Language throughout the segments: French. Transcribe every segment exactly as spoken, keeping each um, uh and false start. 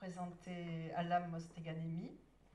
présenter Alam Mosteghanemi,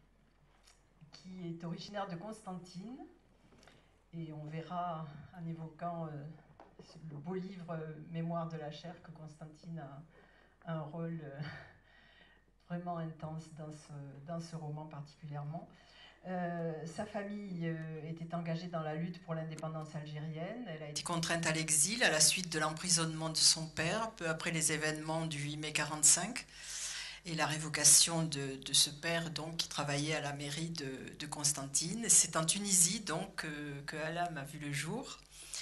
qui est originaire de Constantine. Et on verra, en évoquant euh, le beau livre euh, Mémoire de la chair, que Constantine a un rôle euh, vraiment intense dans ce, dans ce roman particulièrement. Euh, sa famille euh, était engagée dans la lutte pour l'indépendance algérienne. Elle a été contrainte à l'exil à la suite de l'emprisonnement de son père, peu après les événements du huit mai quarante-cinq, et la révocation de, de ce père donc, qui travaillait à la mairie de, de Constantine. C'est en Tunisie donc euh, que Alam a vu le jour.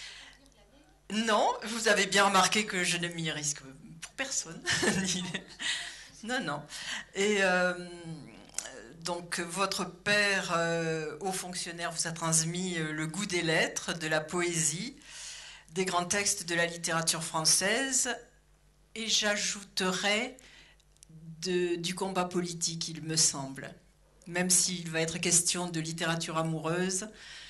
Non, vous avez bien remarqué que je ne m'y risque pour personne. non, non. Et... Euh, Donc, votre père, euh, haut fonctionnaire, vous a transmis euh, le goût des lettres, de la poésie, des grands textes de la littérature française, et j'ajouterais du combat politique, il me semble. Même s'il va être question de littérature amoureuse,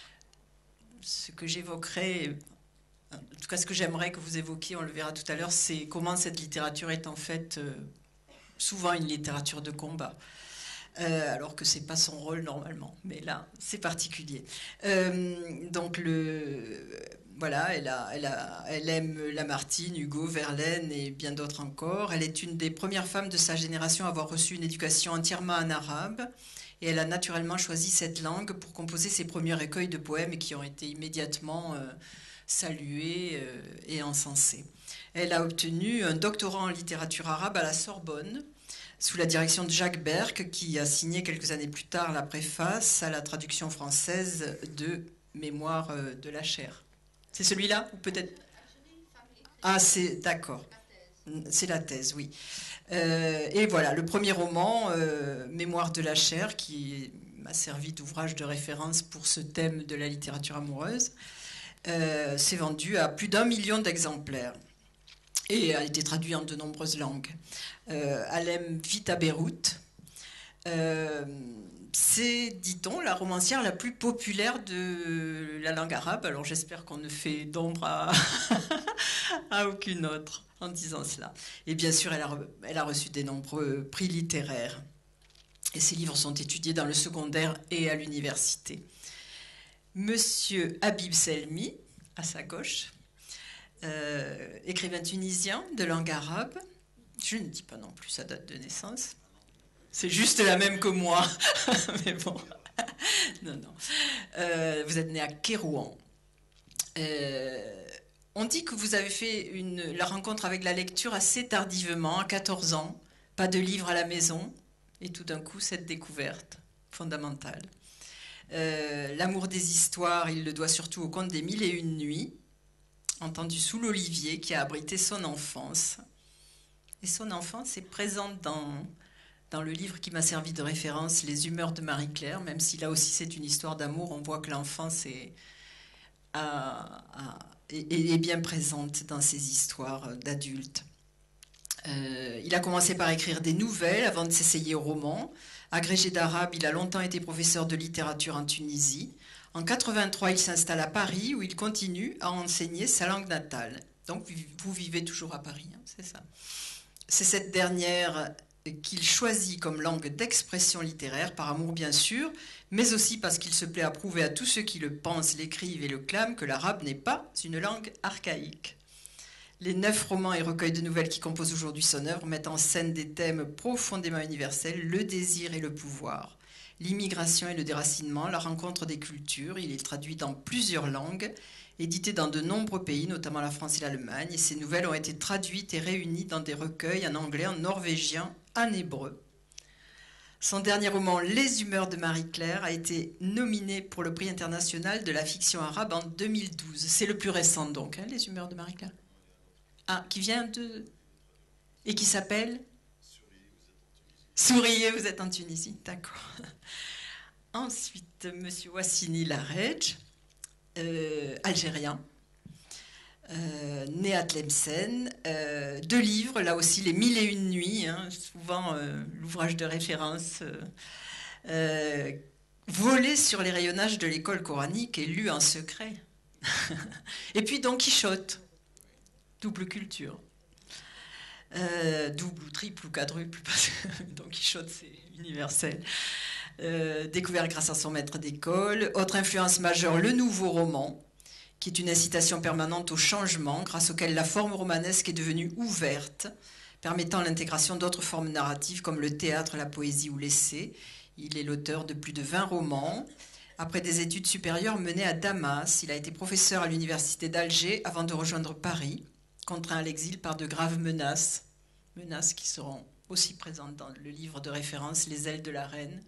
ce que j'évoquerai, en tout cas ce que j'aimerais que vous évoquiez, on le verra tout à l'heure, c'est comment cette littérature est en fait euh, souvent une littérature de combat. Euh, alors que c'est pas son rôle normalement, mais là c'est particulier. Euh, donc le voilà, elle, a, elle, a, elle aime Lamartine, Hugo, Verlaine et bien d'autres encore. Elle est une des premières femmes de sa génération à avoir reçu une éducation entièrement en arabe, et elle a naturellement choisi cette langue pour composer ses premiers recueils de poèmes qui ont été immédiatement euh, salués euh, et encensés. Elle a obtenu un doctorat en littérature arabe à la Sorbonne, sous la direction de Jacques Berck, qui a signé quelques années plus tard la préface à la traduction française de Mémoire de la chair. C'est celui-là ou peut-être... Ah, c'est... D'accord. C'est la thèse, oui. Euh, et voilà, le premier roman, euh, Mémoire de la chair, qui m'a servi d'ouvrage de référence pour ce thème de la littérature amoureuse, euh, s'est vendu à plus d'un million d'exemplaires et a été traduit en de nombreuses langues. Euh, Alem vit à Beyrouth. Euh, c'est, dit-on, la romancière la plus populaire de la langue arabe. Alors j'espère qu'on ne fait d'ombre à, à aucune autre en disant cela. Et bien sûr, elle a, elle a reçu de nombreux prix littéraires. Et ses livres sont étudiés dans le secondaire et à l'université. Monsieur Habib Selmi, à sa gauche, euh, écrivain tunisien de langue arabe. Je ne dis pas non plus sa date de naissance. C'est juste la même que moi. Mais bon. non, non. Euh, vous êtes né à Kérouan. Euh, on dit que vous avez fait une, la rencontre avec la lecture assez tardivement, à quatorze ans. Pas de livre à la maison. Et tout d'un coup, cette découverte fondamentale. Euh, l'amour des histoires, il le doit surtout au conte des Mille et Une Nuits, entendu sous l'olivier, qui a abrité son enfance. Et son enfance est présente dans, dans le livre qui m'a servi de référence, Les Humeurs de Marie-Claire, même si là aussi c'est une histoire d'amour, on voit que l'enfance est, a, a, est, est bien présente dans ces histoires d'adultes. Euh, il a commencé par écrire des nouvelles avant de s'essayer au roman. Agrégé d'arabe, il a longtemps été professeur de littérature en Tunisie. En quatre-vingt-trois, il s'installe à Paris, où il continue à enseigner sa langue natale. Donc vous vivez toujours à Paris, hein, c'est ça. C'est cette dernière qu'il choisit comme langue d'expression littéraire, par amour bien sûr, mais aussi parce qu'il se plaît à prouver à tous ceux qui le pensent, l'écrivent et le clament que l'arabe n'est pas une langue archaïque. Les neuf romans et recueils de nouvelles qui composent aujourd'hui son œuvre mettent en scène des thèmes profondément universels, le désir et le pouvoir, l'immigration et le déracinement, la rencontre des cultures. Il est traduit dans plusieurs langues, édité dans de nombreux pays, notamment la France et l'Allemagne, et ces nouvelles ont été traduites et réunies dans des recueils en anglais, en norvégien, en hébreu. Son dernier roman, Les Humeurs de Marie-Claire, a été nominé pour le prix international de la fiction arabe en deux mille douze. C'est le plus récent donc, hein, Les Humeurs de Marie-Claire. Ah, qui vient de... Et qui s'appelle Souriez, vous êtes en Tunisie. D'accord. Ensuite, monsieur Wassini Larej, euh, algérien, euh, né à Tlemcen. Euh, deux livres, là aussi, Les Mille et Une Nuits, hein, souvent euh, l'ouvrage de référence, euh, euh, volé sur les rayonnages de l'école coranique et lu en secret. Et puis Don Quichotte. Double culture. euh, double ou triple ou quadruple, parce que Don Quichotte c'est universel. Euh, découvert grâce à son maître d'école. Autre influence majeure, le nouveau roman, qui est une incitation permanente au changement, grâce auquel la forme romanesque est devenue ouverte, permettant l'intégration d'autres formes narratives comme le théâtre, la poésie ou l'essai. Il est l'auteur de plus de vingt romans. Après des études supérieures menées à Damas, il a été professeur à l'université d'Alger avant de rejoindre Paris, contraint à l'exil par de graves menaces, menaces qui seront aussi présentes dans le livre de référence Les ailes de la reine.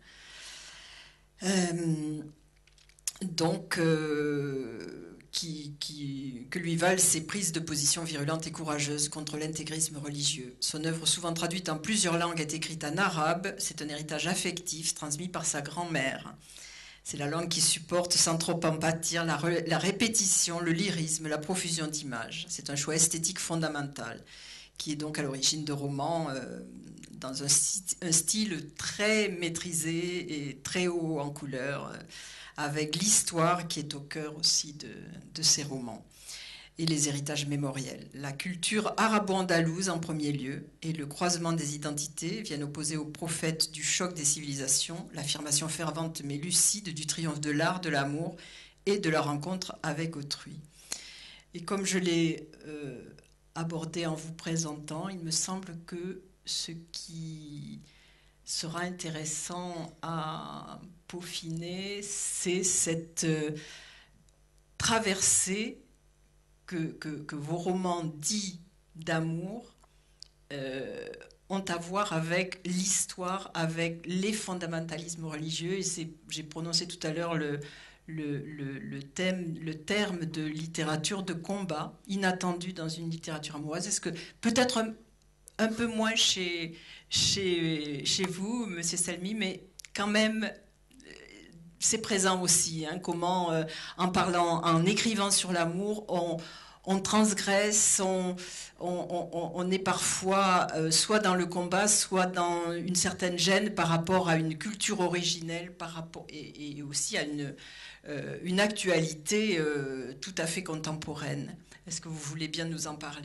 Euh, donc, euh, qui, qui, que lui valent ses prises de position virulentes et courageuses contre l'intégrisme religieux. Son œuvre, souvent traduite en plusieurs langues, est écrite en arabe. C'est un héritage affectif transmis par sa grand-mère. C'est la langue qui supporte, sans trop en pâtir, la, re, la répétition, le lyrisme, la profusion d'images. C'est un choix esthétique fondamental, qui est donc à l'origine de romans euh, dans un, un style très maîtrisé et très haut en couleur, euh, avec l'histoire qui est au cœur aussi de, de ces romans, et les héritages mémoriels. La culture arabo-andalouse en premier lieu, et le croisement des identités viennent opposer au prophète du choc des civilisations l'affirmation fervente mais lucide du triomphe de l'art, de l'amour et de la rencontre avec autrui. Et comme je l'ai euh, abordé en vous présentant, il me semble que ce qui sera intéressant à peaufiner, c'est cette euh, traversée que, que, que vos romans dits d'amour euh, ont à voir avec l'histoire, avec les fondamentalismes religieux. Et c'est, j'ai prononcé tout à l'heure le, le, le, le, thème, le terme de littérature de combat, inattendu dans une littérature amoureuse. Est-ce que peut-être un, un peu moins chez, chez, chez vous, Monsieur Salmi, mais quand même, c'est présent aussi. Hein, comment, euh, en parlant, en écrivant sur l'amour, on, on transgresse, on, on, on, on est parfois euh, soit dans le combat, soit dans une certaine gêne par rapport à une culture originelle, par rapport, et, et aussi à une, euh, une actualité euh, tout à fait contemporaine. Est-ce que vous voulez bien nous en parler ?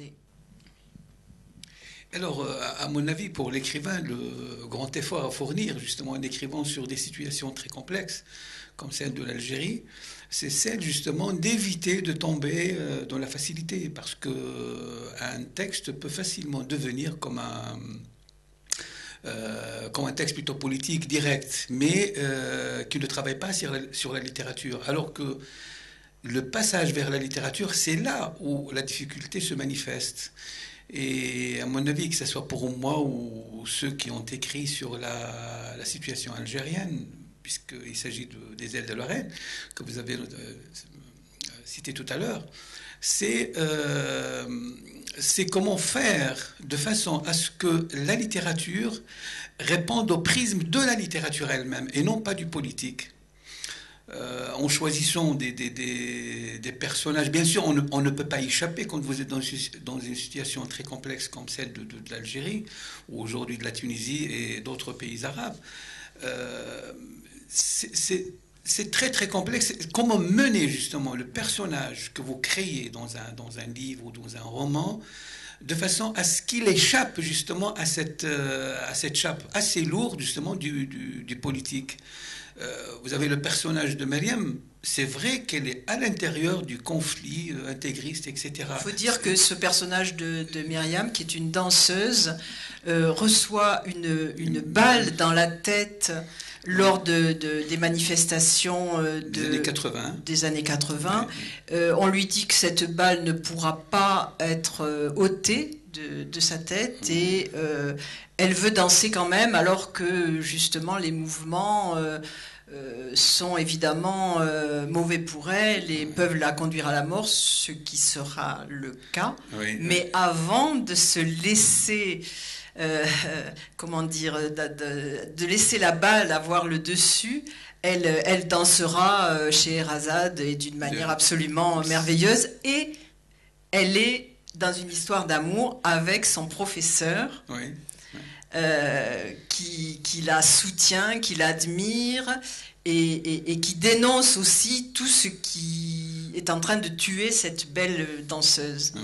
Alors, à mon avis, pour l'écrivain, le grand effort à fournir, justement, en écrivant sur des situations très complexes, comme celle de l'Algérie, c'est celle, justement, d'éviter de tomber dans la facilité, parce qu'un texte peut facilement devenir comme un, euh, comme un texte plutôt politique, direct, mais euh, qui ne travaille pas sur la, sur la littérature, alors que le passage vers la littérature, c'est là où la difficulté se manifeste. Et à mon avis, que ce soit pour moi ou ceux qui ont écrit sur la, la situation algérienne, puisqu'il s'agit de, des ailes de la reine, que vous avez euh, cité tout à l'heure, c'est, euh, c'est comment faire de façon à ce que la littérature réponde au prisme de la littérature elle-même, et non pas du politique. Euh, en choisissant des, des, des, des personnages. Bien sûr, on ne, on ne peut pas y échapper quand vous êtes dans, dans une situation très complexe comme celle de, de, de l'Algérie, ou aujourd'hui de la Tunisie et d'autres pays arabes. Euh, c'est, c'est, c'est très très complexe. Comment mener justement le personnage que vous créez dans un, dans un livre ou dans un roman, de façon à ce qu'il échappe justement à cette, euh, à cette chape assez lourde justement du, du, du politique. Euh, vous avez le personnage de Myriam, c'est vrai qu'elle est à l'intérieur du conflit euh, intégriste, et cetera. Il faut dire que ce personnage de, de Myriam, qui est une danseuse, euh, reçoit une, une balle dans la tête lors de, de, des manifestations euh, de, des années quatre-vingts. Des années quatre-vingts. Oui. Euh, on lui dit que cette balle ne pourra pas être euh, ôtée de, de sa tête, et euh, elle veut danser quand même, alors que justement les mouvements euh, euh, sont évidemment euh, mauvais pour elle et peuvent la conduire à la mort, ce qui sera le cas. Oui, mais oui. Avant de se laisser, euh, comment dire, de, de, de laisser la balle avoir le dessus, elle, elle dansera chez Sheherazade et d'une manière absolument merveilleuse, et elle est dans une histoire d'amour avec son professeur, oui, oui. Euh, qui, qui la soutient, qui l'admire, et, et, et qui dénonce aussi tout ce qui est en train de tuer cette belle danseuse. Oui, oui.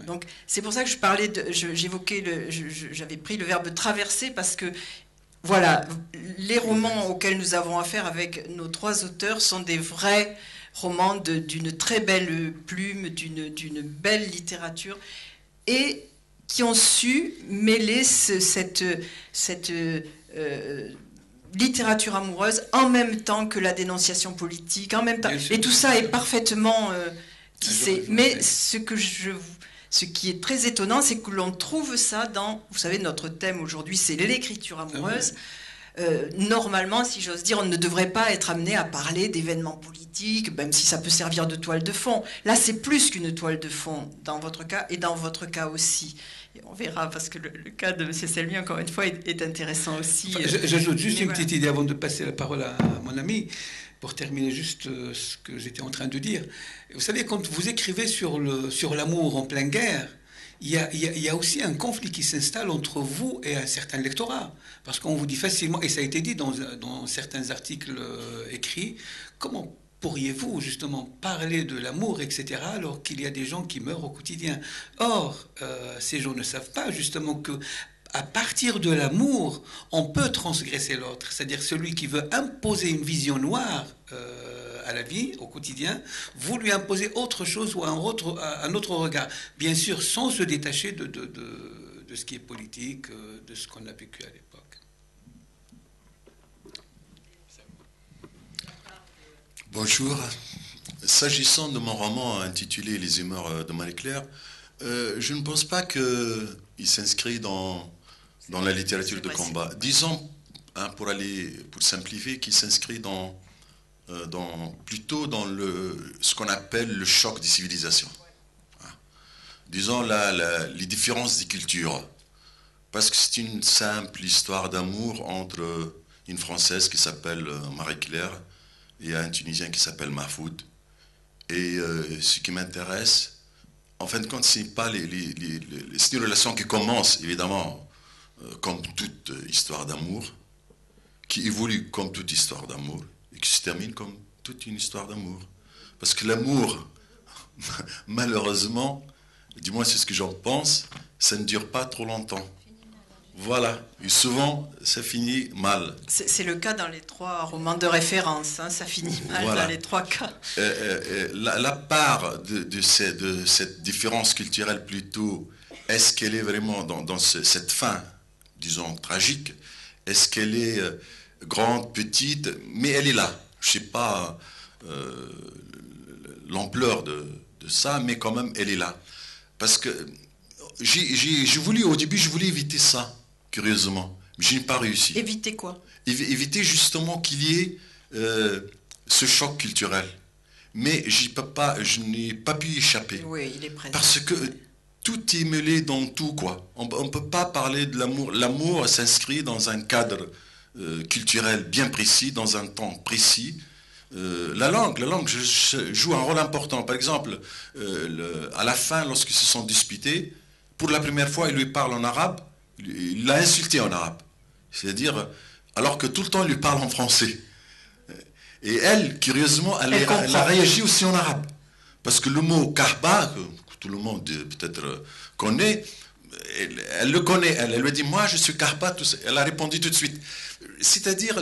Donc c'est pour ça que je parlais, de, je, j'évoquais, le, je, je, j'avais pris le verbe traverser parce que voilà, les romans auxquels nous avons affaire avec nos trois auteurs sont des vrais romans de, d'une très belle plume, d'une, d'une belle littérature et qui ont su mêler ce, cette, cette euh, littérature amoureuse en même temps que la dénonciation politique, en même temps. Et tout ça est parfaitement euh, tissé. Mais ce, que je, ce qui est très étonnant, c'est que l'on trouve ça dans... Vous savez, notre thème aujourd'hui, c'est l'écriture amoureuse. Euh, normalement, si j'ose dire, on ne devrait pas être amené à parler d'événements politiques, même si ça peut servir de toile de fond. Là, c'est plus qu'une toile de fond dans votre cas et dans votre cas aussi. Et on verra, parce que le, le cas de M. Selmy, encore une fois, est, est intéressant aussi. Enfin, j'ajoute juste Mais une voilà. petite idée avant de passer la parole à mon ami, pour terminer juste ce que j'étais en train de dire. Vous savez, quand vous écrivez sur, le, sur l'amour en pleine guerre, Il y, a, il, y a, il y a aussi un conflit qui s'installe entre vous et un certain lectorat. Parce qu'on vous dit facilement, et ça a été dit dans, dans certains articles euh, écrits, comment pourriez-vous justement parler de l'amour, et cetera, alors qu'il y a des gens qui meurent au quotidien. Or, euh, ces gens ne savent pas justement que à partir de l'amour, on peut transgresser l'autre. C'est-à-dire celui qui veut imposer une vision noire euh, à la vie, au quotidien, vous lui imposez autre chose ou un autre, un autre regard. Bien sûr, sans se détacher de, de, de, de ce qui est politique, de ce qu'on a vécu à l'époque. Bonjour. S'agissant de mon roman intitulé Les humeurs de Marie-Claire, euh, je ne pense pas qu'il s'inscrit dans... dans la littérature de combat. Disons, hein, pour aller, pour simplifier, qu'il s'inscrit dans, euh, dans, plutôt dans le, ce qu'on appelle le choc des civilisations. Hein. Disons la, la, les différences des cultures. Parce que c'est une simple histoire d'amour entre une Française qui s'appelle Marie-Claire et un Tunisien qui s'appelle Mahfoud. Et euh, ce qui m'intéresse, en fin de compte, c'est pas les, les, les, les, c'est une relation qui commence, évidemment, comme toute histoire d'amour, qui évolue comme toute histoire d'amour, et qui se termine comme toute une histoire d'amour. Parce que l'amour, malheureusement, du moins c'est ce que j'en pense, ça ne dure pas trop longtemps. Voilà, et souvent ça finit mal. C'est, c'est le cas dans les trois romans de référence, hein, ça finit mal voilà. Dans les trois cas. Euh, euh, la, la part de, de, ces, de cette différence culturelle plutôt, est-ce qu'elle est vraiment dans, dans ce, cette fin, disons, tragique, est-ce qu'elle est euh, grande, petite, mais elle est là. Je ne sais pas euh, l'ampleur de, de ça, mais quand même, elle est là. Parce que j'ai, j'ai, j'ai voulu, au début, je voulais éviter ça, curieusement, mais je n'ai pas réussi. Éviter quoi ? Évi- Éviter justement qu'il y ait euh, ce choc culturel. Mais j'y peux pas, je n'ai pas pu y échapper. Oui, il est présent. Parce que tout est mêlé dans tout, quoi. On ne peut pas parler de l'amour. L'amour s'inscrit dans un cadre euh, culturel bien précis, dans un temps précis. Euh, la langue, la langue joue un rôle important. Par exemple, euh, le, à la fin, lorsqu'ils se sont disputés, pour la première fois, il lui parle en arabe, il l'a insulté en arabe. C'est-à-dire, alors que tout le temps, il lui parle en français. Et elle, curieusement, elle, elle, elle a réagi aussi en arabe. Parce que le mot kahba, tout le monde peut-être connaît, elle, elle le connaît, elle, elle lui a dit, moi je suis Karpa, elle a répondu tout de suite. C'est-à-dire,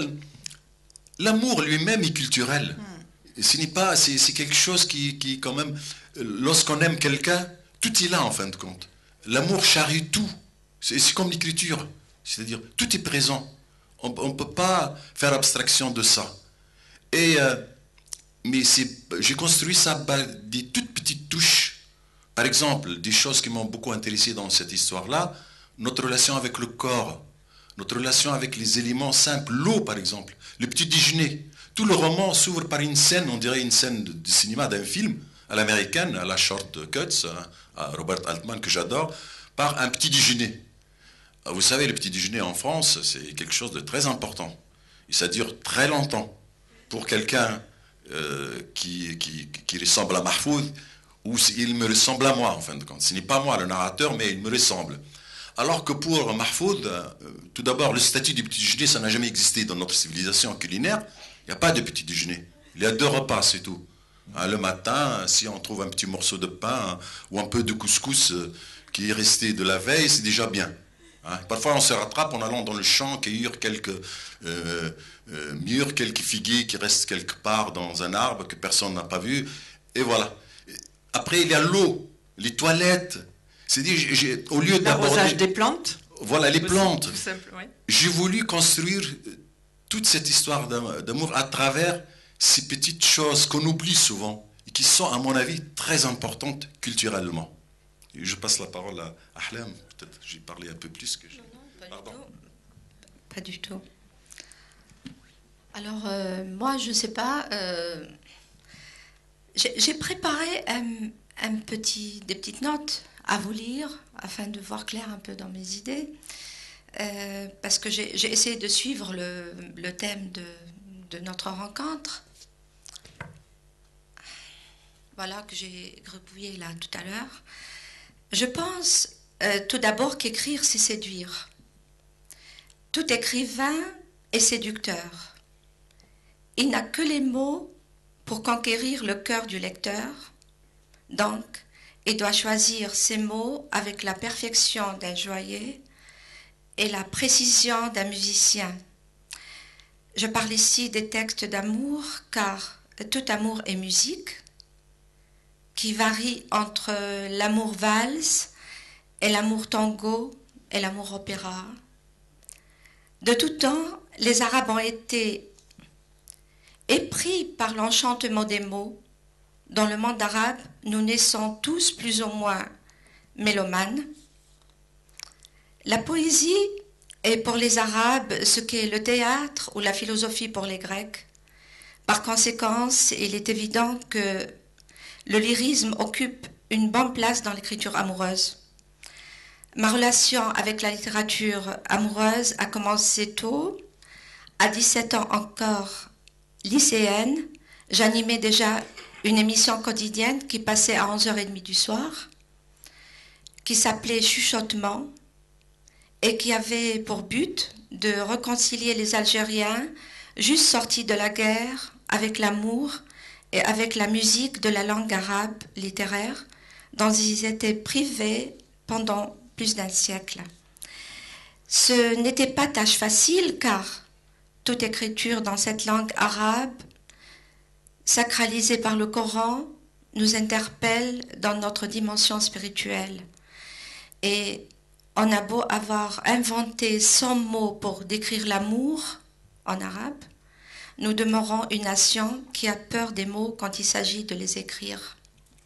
l'amour lui-même est culturel. Mm. Ce n'est pas, c'est, c'est quelque chose qui, qui, quand même, lorsqu'on aime quelqu'un, tout est là en fin de compte. L'amour charrie tout. C'est, c'est comme l'écriture. C'est-à-dire, tout est présent. On ne peut pas faire abstraction de ça. Et, euh, mais c'est, j'ai construit ça par des toutes petites touches. Par exemple, des choses qui m'ont beaucoup intéressé dans cette histoire-là, notre relation avec le corps, notre relation avec les éléments simples, l'eau par exemple, le petit déjeuner. Tout le roman s'ouvre par une scène, on dirait une scène de, de cinéma, d'un film, à l'américaine, à la Short Cuts, à Robert Altman, que j'adore, par un petit déjeuner. Vous savez, le petit déjeuner en France, c'est quelque chose de très important. Et ça dure très longtemps. Pour quelqu'un euh, qui, qui, qui ressemble à Mahfoud, ou il me ressemble à moi, en fin de compte. Ce n'est pas moi le narrateur, mais il me ressemble. Alors que pour Mahfoud, euh, tout d'abord, le statut du petit déjeuner, ça n'a jamais existé dans notre civilisation culinaire. Il n'y a pas de petit déjeuner. Il y a deux repas, c'est tout. Hein, le matin, si on trouve un petit morceau de pain hein, ou un peu de couscous euh, qui est resté de la veille, c'est déjà bien. Hein. Parfois, on se rattrape en allant dans le champ cueillir quelques euh, euh, mûres, quelques figuiers qui restent quelque part dans un arbre que personne n'a pas vu. Et voilà. Après, il y a l'eau, les toilettes. C'est-à-dire, j'ai, au lieu d'aborder... L'arrosage des plantes. Voilà, les Aussi, plantes. tout simple, oui. J'ai voulu construire toute cette histoire d'amour à travers ces petites choses qu'on oublie souvent et qui sont, à mon avis, très importantes culturellement. Et je passe la parole à Ahlam. Peut-être j'ai parlé un peu plus que je... Non, non, pas Pardon. du tout. Pas du tout. Alors, euh, moi, je ne sais pas... Euh, j'ai préparé un, un petit, des petites notes à vous lire, afin de voir clair un peu dans mes idées, euh, parce que j'ai essayé de suivre le, le thème de, de notre rencontre. Voilà, que j'ai gribouillé là tout à l'heure. Je pense euh, tout d'abord qu'écrire, c'est séduire. Tout écrivain est séducteur. Il n'a que les mots pour conquérir le cœur du lecteur. Donc, il doit choisir ses mots avec la perfection d'un joaillier et la précision d'un musicien. Je parle ici des textes d'amour, car tout amour est musique, qui varie entre l'amour valse et l'amour tango et l'amour opéra. De tout temps, les Arabes ont été épris par l'enchantement des mots. Dans le monde arabe, nous naissons tous plus ou moins mélomanes. La poésie est pour les Arabes ce qu'est le théâtre ou la philosophie pour les Grecs. Par conséquent, il est évident que le lyrisme occupe une bonne place dans l'écriture amoureuse. Ma relation avec la littérature amoureuse a commencé tôt. À dix-sept ans encore lycéenne, j'animais déjà une émission quotidienne qui passait à onze heures trente du soir, qui s'appelait Chuchotement, et qui avait pour but de réconcilier les Algériens juste sortis de la guerre avec l'amour et avec la musique de la langue arabe littéraire dont ils étaient privés pendant plus d'un siècle. Ce n'était pas tâche facile car toute écriture dans cette langue arabe, sacralisée par le Coran, nous interpelle dans notre dimension spirituelle. Et on a beau avoir inventé cent mots pour décrire l'amour en arabe, nous demeurons une nation qui a peur des mots quand il s'agit de les écrire.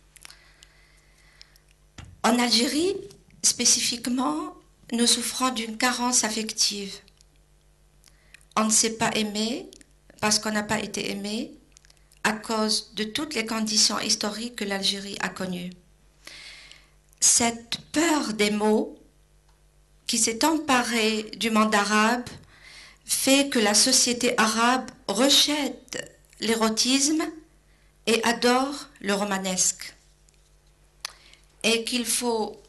En Algérie, spécifiquement, nous souffrons d'une carence affective. On ne sait pas aimer parce qu'on n'a pas été aimé à cause de toutes les conditions historiques que l'Algérie a connues. Cette peur des mots qui s'est emparée du monde arabe fait que la société arabe rejette l'érotisme et adore le romanesque. Et qu'il faut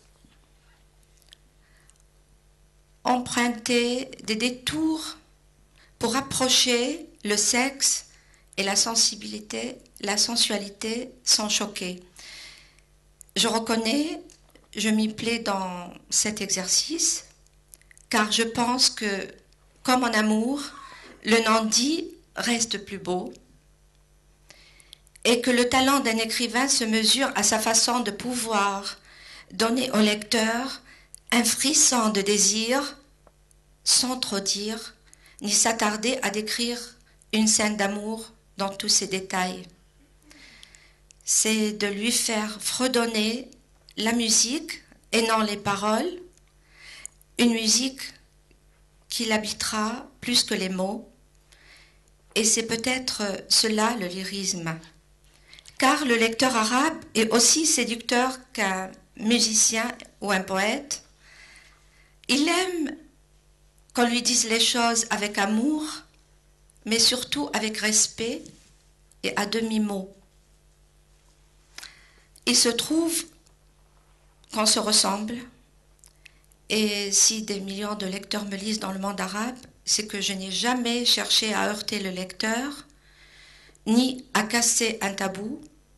emprunter des détours pour approcher le sexe et la sensibilité, la sensualité sans choquer. Je reconnais, je m'y plais dans cet exercice, car je pense que, comme en amour, le non-dit reste plus beau, et que le talent d'un écrivain se mesure à sa façon de pouvoir donner au lecteur un frisson de désir, sans trop dire, ni s'attarder à décrire une scène d'amour dans tous ses détails. C'est de lui faire fredonner la musique et non les paroles, une musique qui l'habitera plus que les mots, et c'est peut-être cela le lyrisme. Car le lecteur arabe est aussi séducteur qu'un musicien ou un poète. Il aime qu'on lui dise les choses avec amour, mais surtout avec respect et à demi-mot. Il se trouve qu'on se ressemble, et si des millions de lecteurs me lisent dans le monde arabe, c'est que je n'ai jamais cherché à heurter le lecteur, ni à casser un tabou,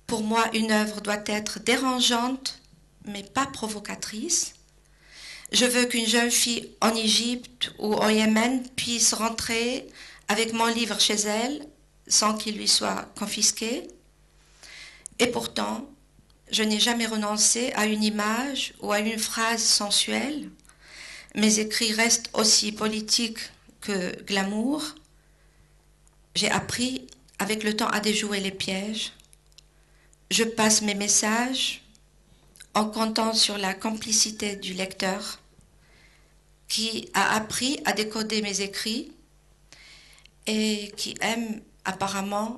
Pour moi, une œuvre doit être dérangeante, mais pas provocatrice. Je veux qu'une jeune fille en Égypte ou au Yémen puisse rentrer avec mon livre chez elle sans qu'il lui soit confisqué. Et pourtant, je n'ai jamais renoncé à une image ou à une phrase sensuelle. Mes écrits restent aussi politiques que glamour. J'ai appris avec le temps à déjouer les pièges. Je passe mes messages en comptant sur la complicité du lecteur qui a appris à décoder mes écrits et qui aime apparemment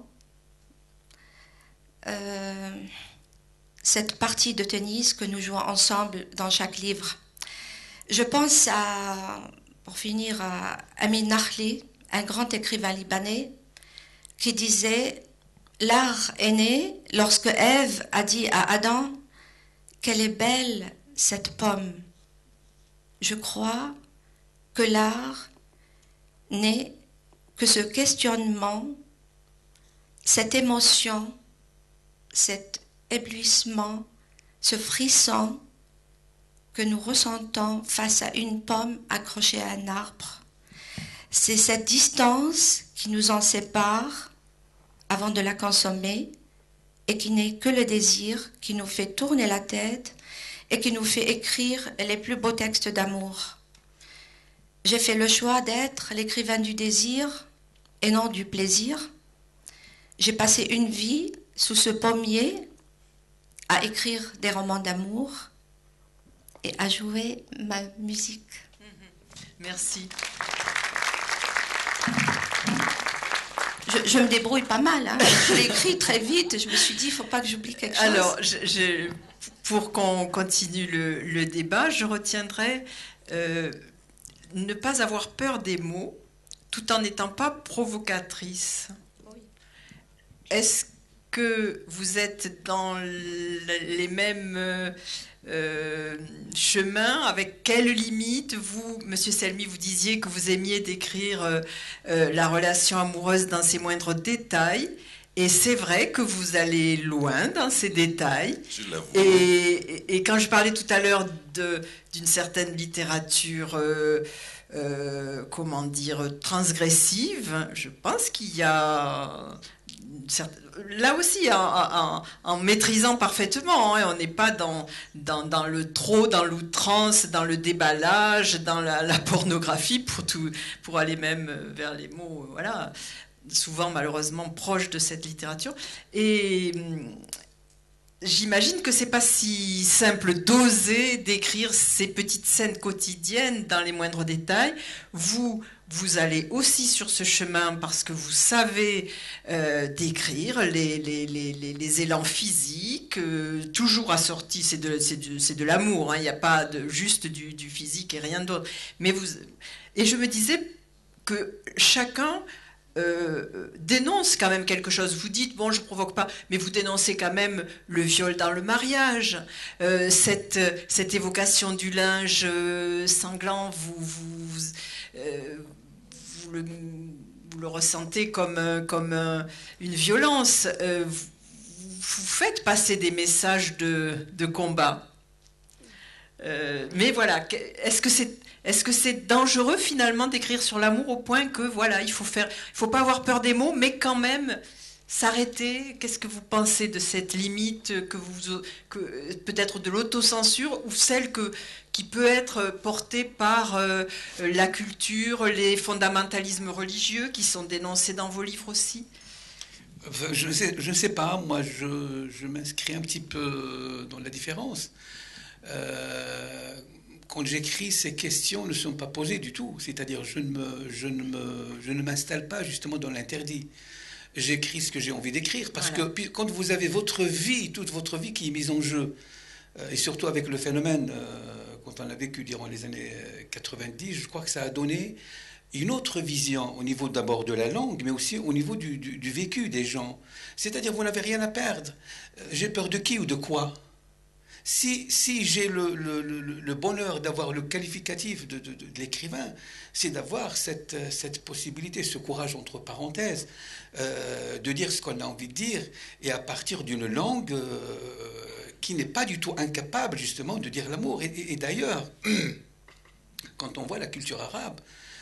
euh, cette partie de tennis que nous jouons ensemble dans chaque livre. Je pense à, pour finir, à Amin Nahli, un grand écrivain libanais, qui disait « L'art est né lorsque Ève a dit à Adam « Quelle est belle cette pomme !» Je crois que l'art n'est que ce questionnement, cette émotion, cet éblouissement, ce frisson que nous ressentons face à une pomme accrochée à un arbre. C'est cette distance qui nous en sépare avant de la consommer et qui n'est que le désir qui nous fait tourner la tête et qui nous fait écrire les plus beaux textes d'amour. J'ai fait le choix d'être l'écrivain du désir et non du plaisir. J'ai passé une vie sous ce pommier à écrire des romans d'amour et à jouer ma musique. Merci. Je, je me débrouille pas mal, hein. Je l'ai écrit très vite, je me suis dit, il ne faut pas que j'oublie quelque chose. Alors, je, je, pour qu'on continue le, le débat, je retiendrai euh, ne pas avoir peur des mots, tout en n'étant pas provocatrice. Oui. Est-ce que vous êtes dans les mêmes euh, euh, chemins? Avec quelles limites? Vous, Monsieur Selmy, vous disiez que vous aimiez décrire euh, euh, la relation amoureuse dans ses moindres détails. Et c'est vrai que vous allez loin dans ces détails. Je l'avoue. Et, et, et quand je parlais tout à l'heure de, d'une certaine littérature, euh, euh, comment dire, transgressive, je pense qu'il y a... Là aussi, en, en, en maîtrisant parfaitement, hein, on n'est pas dans, dans, dans le trop, dans l'outrance, dans le déballage, dans la, la pornographie, pour, tout, pour aller même vers les mots, voilà, souvent malheureusement proches de cette littérature. Et j'imagine que c'est pas si simple d'oser décrire ces petites scènes quotidiennes dans les moindres détails. Vous, vous allez aussi sur ce chemin parce que vous savez euh, décrire les, les, les, les, les élans physiques, euh, toujours assortis, c'est de, c'est de, c'est de l'amour, hein, il n'y a pas de, juste du, du physique et rien d'autre. Mais vous, et je me disais que chacun... Euh, dénonce quand même quelque chose. Vous dites, bon, je ne provoque pas, mais vous dénoncez quand même le viol dans le mariage, euh, cette, cette évocation du linge euh, sanglant, vous, vous, euh, vous, le, vous le ressentez comme, comme euh, une violence. Euh, vous, vous faites passer des messages de, de combat. Euh, mais voilà, est-ce que c'est... Est-ce que c'est dangereux finalement d'écrire sur l'amour au point que voilà, il faut faire, il faut pas avoir peur des mots, mais quand même s'arrêter? Qu'est-ce que vous pensez de cette limite que vous, que peut-être de l'autocensure ou celle que qui peut être portée par euh, la culture, les fondamentalismes religieux qui sont dénoncés dans vos livres aussi? Je ne sais, je sais pas. Moi, je, je m'inscris un petit peu dans la différence. Euh, Quand j'écris, ces questions ne sont pas posées du tout. C'est-à-dire, je ne, me, je, ne me, je ne m'installe pas justement dans l'interdit. J'écris ce que j'ai envie d'écrire. Parce voilà. que quand vous avez votre vie, toute votre vie qui est mise en jeu, euh, et surtout avec le phénomène, euh, quand on l'a vécu durant les années quatre-vingt-dix, je crois que ça a donné une autre vision au niveau d'abord de la langue, mais aussi au niveau du, du, du vécu des gens. C'est-à-dire, vous n'avez rien à perdre. J'ai peur de qui ou de quoi ? Si, si j'ai le, le, le, le bonheur d'avoir le qualificatif de, de, de, de l'écrivain, c'est d'avoir cette, cette possibilité, ce courage entre parenthèses, euh, de dire ce qu'on a envie de dire, et à partir d'une langue euh, qui n'est pas du tout incapable justement de dire l'amour. Et, et, et d'ailleurs, quand on voit la culture arabe,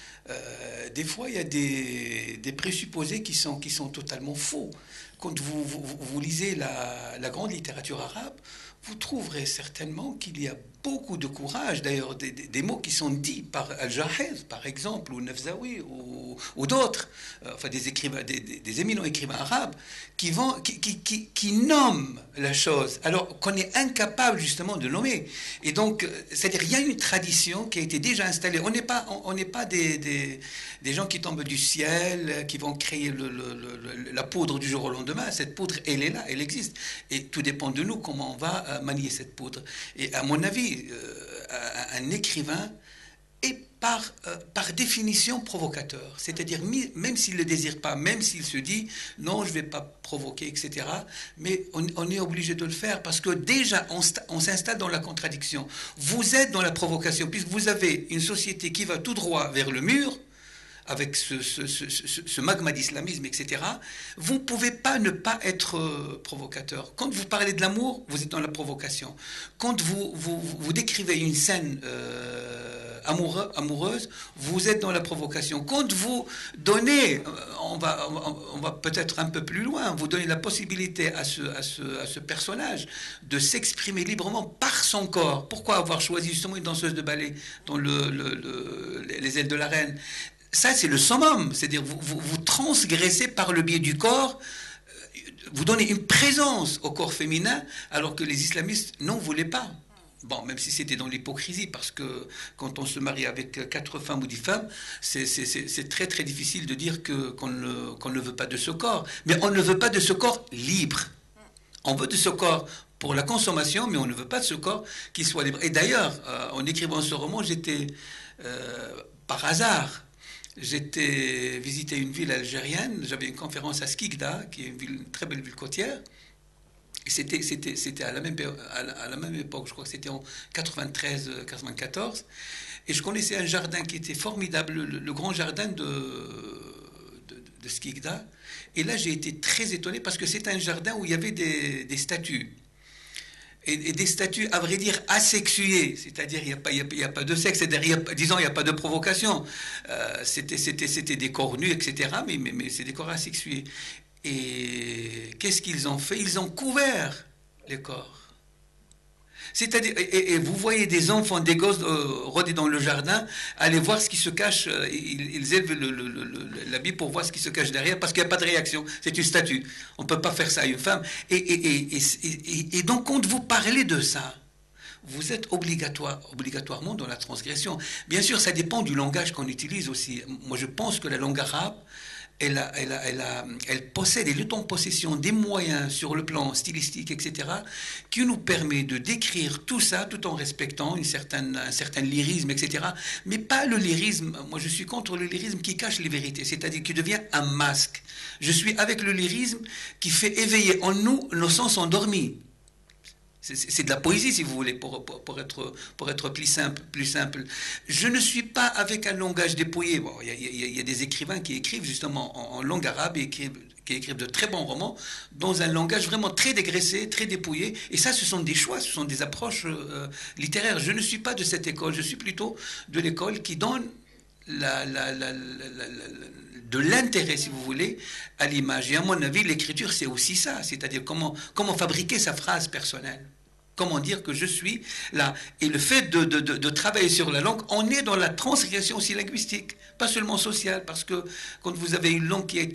Euh, des fois, il y a des, des présupposés qui sont, qui sont totalement faux. Quand vous, vous, vous lisez la, la grande littérature arabe, vous trouverez certainement qu'il y a beaucoup de courage, d'ailleurs des, des, des mots qui sont dits par Al-Jahiz, par exemple, ou Nafzawi, ou, ou d'autres, euh, enfin des, écrivains, des, des, des éminents écrivains arabes, qui, vont, qui, qui, qui, qui nomment la chose, alors qu'on est incapable justement de nommer. Et donc, c'est-à-dire il y a une tradition qui a été déjà installée. On n'est pas, on, on n'est pas des, des, des gens qui tombent du ciel, qui vont créer le, le, le, la poudre du jour au lendemain. Cette poudre, elle est là, elle existe. Et tout dépend de nous, comment on va manier cette poudre. Et à mon avis, Euh, un écrivain est par, euh, par définition provocateur. C'est-à-dire, même s'il ne le désire pas, même s'il se dit « non, je ne vais pas provoquer, et cetera » mais on, on est obligé de le faire parce que déjà, on, on s'installe dans la contradiction. Vous êtes dans la provocation, puisque vous avez une société qui va tout droit vers le mur, avec ce, ce, ce, ce, ce magma d'islamisme, et cetera, vous ne pouvez pas ne pas être euh, provocateur. Quand vous parlez de l'amour, vous êtes dans la provocation. Quand vous, vous, vous décrivez une scène euh, amoureux, amoureuse, vous êtes dans la provocation. Quand vous donnez, on va, on va peut-être un peu plus loin, vous donnez la possibilité à ce, à ce, à ce personnage de s'exprimer librement par son corps. Pourquoi avoir choisi justement une danseuse de ballet dans le, le, le, les ailes de la reine ? Ça, c'est le summum, c'est-à-dire vous, vous, vous transgressez par le biais du corps, vous donnez une présence au corps féminin, alors que les islamistes n'en voulaient pas. Bon, même si c'était dans l'hypocrisie, parce que quand on se marie avec quatre femmes ou dix femmes, c'est, c'est, c'est, c'est très très difficile de dire que, qu'on, ne, qu'on ne veut pas de ce corps. Mais on ne veut pas de ce corps libre. On veut de ce corps pour la consommation, mais on ne veut pas de ce corps qui soit libre. Et d'ailleurs, euh, en écrivant ce roman, j'étais euh, par hasard... J'étais visiter une ville algérienne, j'avais une conférence à Skikda, qui est une, ville, une très belle ville côtière. Et c'était, c'était, c'était à, la même, à, la, à la même époque, je crois que c'était en quatre-vingt-treize quatre-vingt-quatorze. Et je connaissais un jardin qui était formidable, le, le grand jardin de, de, de Skikda. Et là, j'ai été très étonné parce que c'est un jardin où il y avait des, des statues. Et, et des statues, à vrai dire, asexuées, c'est-à-dire il n'y a, a, a pas de sexe, c'est-à-dire, disons, il n'y a pas de provocation. Euh, c'était, c'était, c'était des corps nus, et cetera, mais, mais, mais c'est des corps asexués. Et qu'est-ce qu'ils ont fait ? Ils ont couvert les corps. C'est-à-dire, et, et vous voyez des enfants, des gosses euh, rôder dans le jardin, aller voir ce qui se cache, euh, ils, ils élèvent le, le, le, le, l'habit pour voir ce qui se cache derrière, parce qu'il n'y a pas de réaction, c'est une statue. On ne peut pas faire ça à une femme. Et, et, et, et, et, et donc, quand vous parlez de ça, vous êtes obligatoire, obligatoirement dans la transgression. Bien sûr, ça dépend du langage qu'on utilise aussi. Moi, je pense que la langue arabe, Elle, a, elle, a, elle, a, elle possède, elle est en possession des moyens sur le plan stylistique, et cetera, qui nous permet de décrire tout ça tout en respectant une certaine, un certain lyrisme, et cetera. Mais pas le lyrisme, moi je suis contre le lyrisme qui cache les vérités, c'est-à-dire qui devient un masque. Je suis avec le lyrisme qui fait éveiller en nous nos sens endormis. C'est, c'est de la poésie, si vous voulez, pour, pour, pour, être, pour être plus simple, plus simple. Je ne suis pas avec un langage dépouillé. Bon, il y, y, y a des écrivains qui écrivent justement en, en langue arabe et écrivent, qui écrivent de très bons romans dans un langage vraiment très dégraissé, très dépouillé. Et ça, ce sont des choix, ce sont des approches euh, littéraires. Je ne suis pas de cette école, je suis plutôt de l'école qui donne la, la, la, la, la, la, de l'intérêt, si vous voulez, à l'image. Et à mon avis, l'écriture, c'est aussi ça, c'est-à-dire comment, comment fabriquer sa phrase personnelle. Comment dire que je suis là. Et le fait de, de, de, de travailler sur la langue, on est dans la transgression aussi linguistique, pas seulement sociale, parce que quand vous avez une langue qui a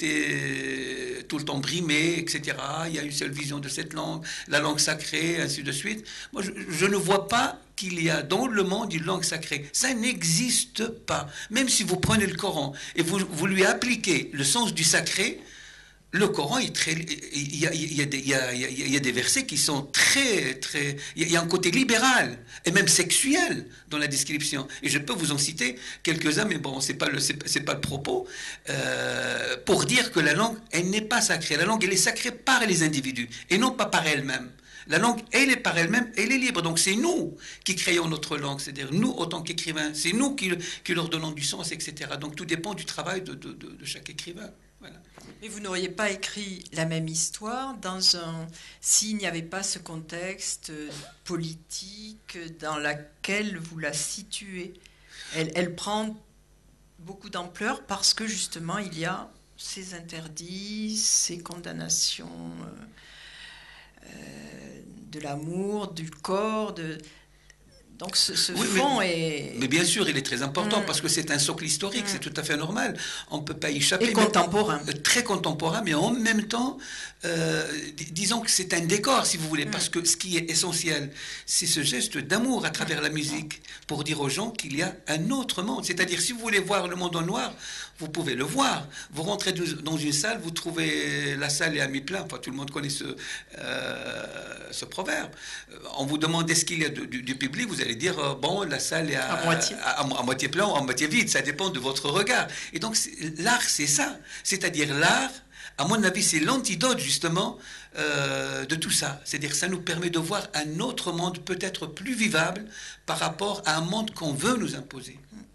été tout le temps brimée, et cetera, il y a une seule vision de cette langue, la langue sacrée, ainsi de suite. Moi, je, je ne vois pas qu'il y a dans le monde une langue sacrée. Ça n'existe pas. Même si vous prenez le Coran et vous, vous lui appliquez le sens du sacré, le Coran est très, il y a, il y a des, il y a, il y a des versets qui sont très, très, il y a un côté libéral et même sexuel dans la description. Et je peux vous en citer quelques-uns, mais bon, c'est pas le, c'est, c'est pas le propos, euh, pour dire que la langue, elle n'est pas sacrée. La langue, elle est sacrée par les individus et non pas par elle-même. La langue, elle est par elle-même, elle est libre. Donc c'est nous qui créons notre langue, c'est-à-dire nous, autant qu'écrivains, c'est nous qui, qui leur donnons du sens, et cetera. Donc tout dépend du travail de, de, de, de chaque écrivain. Voilà. Mais vous n'auriez pas écrit la même histoire dans un s'il n'y avait pas ce contexte politique dans lequel vous la situez. Elle, elle prend beaucoup d'ampleur parce que justement il y a ces interdits, ces condamnations euh, euh, de l'amour, du corps, de... Donc ce, ce oui, fond mais, est... Mais bien sûr, il est très important mmh. parce que c'est un socle historique, mmh. c'est tout à fait normal. On ne peut pas y échapper. Et contemporain. Mais, très contemporain, mais en même temps, euh, disons que c'est un décor, si vous voulez, mmh. parce que ce qui est essentiel, c'est ce geste d'amour à travers mmh. la musique, pour dire aux gens qu'il y a un autre monde. C'est-à-dire, si vous voulez voir le monde en noir, vous pouvez le voir. Vous rentrez dans une salle, vous trouvez la salle est à mi-plein. Enfin, tout le monde connaît ce, euh, ce proverbe. On vous demande est-ce qu'il y a du, du, du public, vous allez dire euh, bon, la salle est à, à, moitié. À, à, à moitié plein ou à moitié vide, ça dépend de votre regard. Et donc l'art, c'est ça, c'est-à-dire l'art, à mon avis, c'est l'antidote justement euh, de tout ça. C'est-à-dire ça nous permet de voir un autre monde peut-être plus vivable par rapport à un monde qu'on veut nous imposer.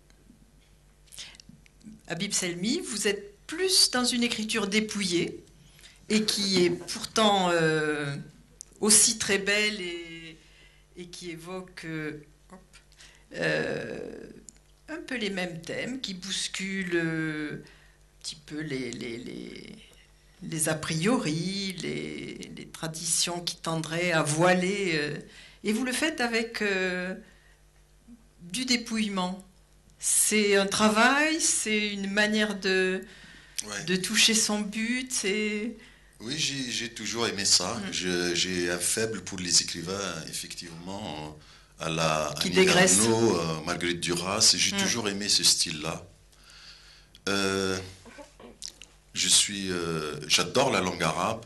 Habib Selmi, vous êtes plus dans une écriture dépouillée et qui est pourtant euh, aussi très belle et, et qui évoque euh, euh, un peu les mêmes thèmes, qui bousculent euh, un petit peu les, les, les, les a priori, les, les traditions qui tendraient à voiler. Euh, et vous le faites avec euh, du dépouillement. C'est un travail, c'est une manière de, ouais. de toucher son but. C'est... Oui, j'ai, j'ai toujours aimé ça. Mmh. Je, j'ai un faible pour les écrivains, effectivement, à la Qui dégraissent. Euh, Marguerite Duras. Et j'ai mmh. toujours aimé ce style-là. Euh, je suis, euh, j'adore la langue arabe.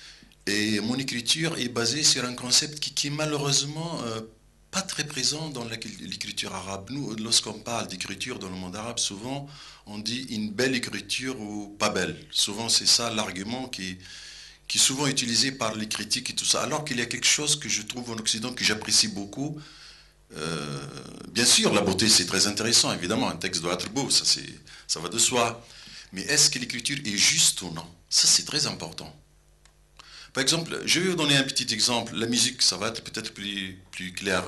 Et mon écriture est basée sur un concept qui, qui malheureusement... Euh, pas très présent dans l'écriture arabe. Nous, lorsqu'on parle d'écriture dans le monde arabe, souvent on dit une belle écriture ou pas belle. Souvent c'est ça l'argument qui, qui est souvent utilisé par les critiques et tout ça. Alors qu'il y a quelque chose que je trouve en Occident que j'apprécie beaucoup. Euh, bien sûr, la beauté c'est très intéressant, évidemment, un texte doit être beau, ça, c'est, ça va de soi. Mais est-ce que l'écriture est juste ou non? Ça c'est très important. Par exemple, je vais vous donner un petit exemple. La musique, ça va être peut-être plus, plus clair.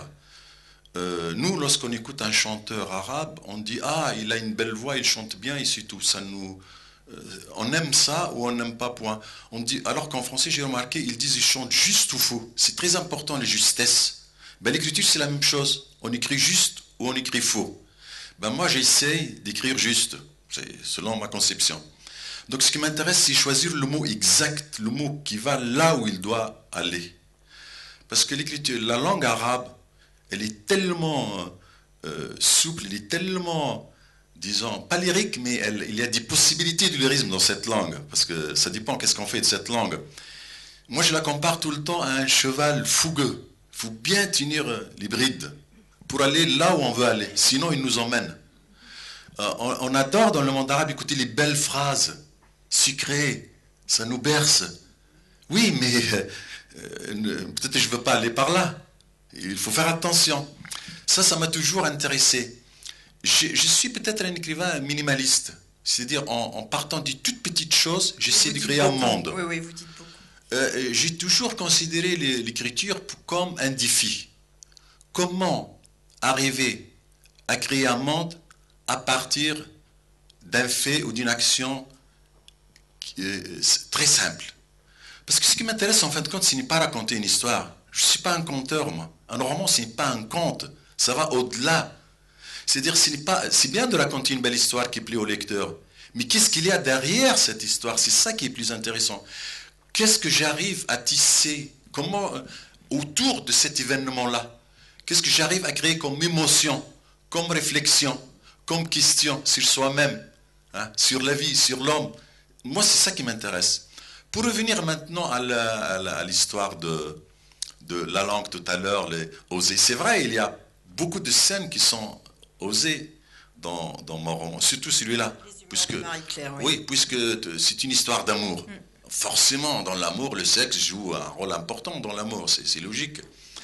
Euh, nous, lorsqu'on écoute un chanteur arabe, on dit « Ah, il a une belle voix, il chante bien, et c'est tout. » Ça nous, euh, on aime ça ou on n'aime pas, point. On dit, alors qu'en français, j'ai remarqué, ils disent « Il chante juste ou faux. » C'est très important, les justesses. Ben, l'écriture, c'est la même chose. On écrit juste ou on écrit faux. Ben, moi, j'essaie d'écrire juste, c'est selon ma conception. Donc ce qui m'intéresse, c'est choisir le mot exact, le mot qui va là où il doit aller. Parce que l'écriture, la langue arabe, elle est tellement euh, souple, elle est tellement, disons, pas lyrique, mais elle, il y a des possibilités de lyrisme dans cette langue. Parce que ça dépend qu'est-ce qu'on fait de cette langue. Moi, je la compare tout le temps à un cheval fougueux. Il faut bien tenir les brides pour aller là où on veut aller. Sinon, il nous emmène. Euh, on, on adore dans le monde arabe écouter les belles phrases. Sucré, ça nous berce. Oui, mais euh, peut-être que je ne veux pas aller par là. Il faut faire attention. Ça, ça m'a toujours intéressé. Je, je suis peut-être un écrivain minimaliste. C'est-à-dire, en, en partant de toutes petites choses, j'essaie de créer beaucoup. un monde. Oui, oui, vous dites beaucoup. Euh, j'ai toujours considéré les, l'écriture comme un défi. Comment arriver à créer un monde à partir d'un fait ou d'une action très simple. Parce que ce qui m'intéresse en fin de compte, ce n'est pas raconter une histoire. Je ne suis pas un conteur, moi. Un roman, ce n'est pas un conte. Ça va au-delà. C'est-à-dire, ce n'est pas, c'est bien de raconter une belle histoire qui plaît au lecteur. Mais qu'est-ce qu'il y a derrière cette histoire? C'est ça qui est plus intéressant. Qu'est-ce que j'arrive à tisser? Comment, autour de cet événement-là, qu'est-ce que j'arrive à créer comme émotion, comme réflexion, comme question sur soi-même, hein, sur la vie, sur l'homme? Moi, c'est ça qui m'intéresse. Pour revenir maintenant à, la, à, la, à l'histoire de, de la langue tout à l'heure, les osées. C'est vrai, il y a beaucoup de scènes qui sont osées dans, dans mon roman, surtout celui-là. Puisque, Marie-Claire, oui. oui, puisque c'est une histoire d'amour. Mm. forcément, dans l'amour, le sexe joue un rôle important dans l'amour, c'est logique.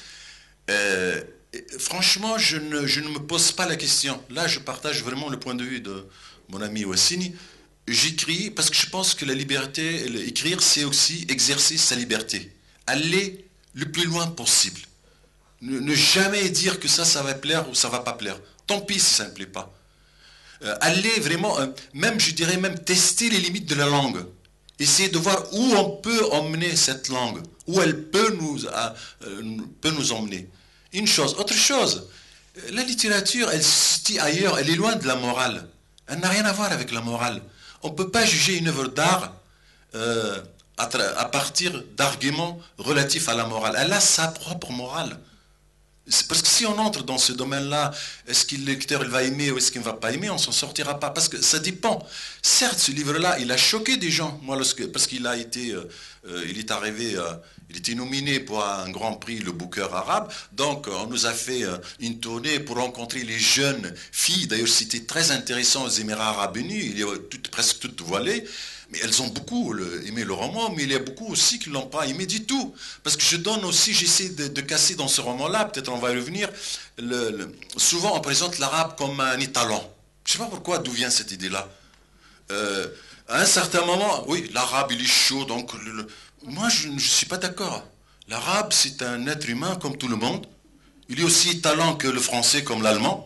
Euh, franchement, je ne, je ne me pose pas la question. Là, je partage vraiment le point de vue de mon ami Wassini. J'écris parce que je pense que la liberté, écrire, c'est aussi exercer sa liberté. Aller le plus loin possible. Ne, ne jamais dire que ça, ça va plaire ou ça va pas plaire. Tant pis si ça ne plaît pas. Euh, aller vraiment, euh, même, je dirais même, tester les limites de la langue. Essayer de voir où on peut emmener cette langue, où elle peut nous, euh, peut nous emmener. Une chose. Autre chose, la littérature, elle se situe ailleurs, elle est loin de la morale. Elle n'a rien à voir avec la morale. On ne peut pas juger une œuvre d'art euh, à, à partir d'arguments relatifs à la morale. Elle a sa propre morale. Parce que si on entre dans ce domaine-là, est-ce que le lecteur il va aimer ou est-ce qu'il ne va pas aimer, on ne s'en sortira pas. Parce que ça dépend. Certes, ce livre-là, il a choqué des gens. Moi, lorsque, parce qu'il a été, euh, il est arrivé, euh, il était nominé pour un grand prix, le Booker arabe. Donc, on nous a fait euh, une tournée pour rencontrer les jeunes filles. D'ailleurs, c'était très intéressant aux Émirats arabes unis. Il y a toutes, presque toutes voilées. Mais elles ont beaucoup le, aimé le roman, mais il y a beaucoup aussi qui ne l'ont pas aimé du tout. Parce que je donne aussi, j'essaie de, de casser dans ce roman-là, peut-être on va y revenir, le, le, souvent on présente l'arabe comme un étalon. Je ne sais pas pourquoi, d'où vient cette idée-là. Euh, à un certain moment, oui, l'arabe il est chaud, donc le, le, moi je ne suis pas d'accord. L'arabe c'est un être humain comme tout le monde. Il est aussi étalon que le français comme l'allemand.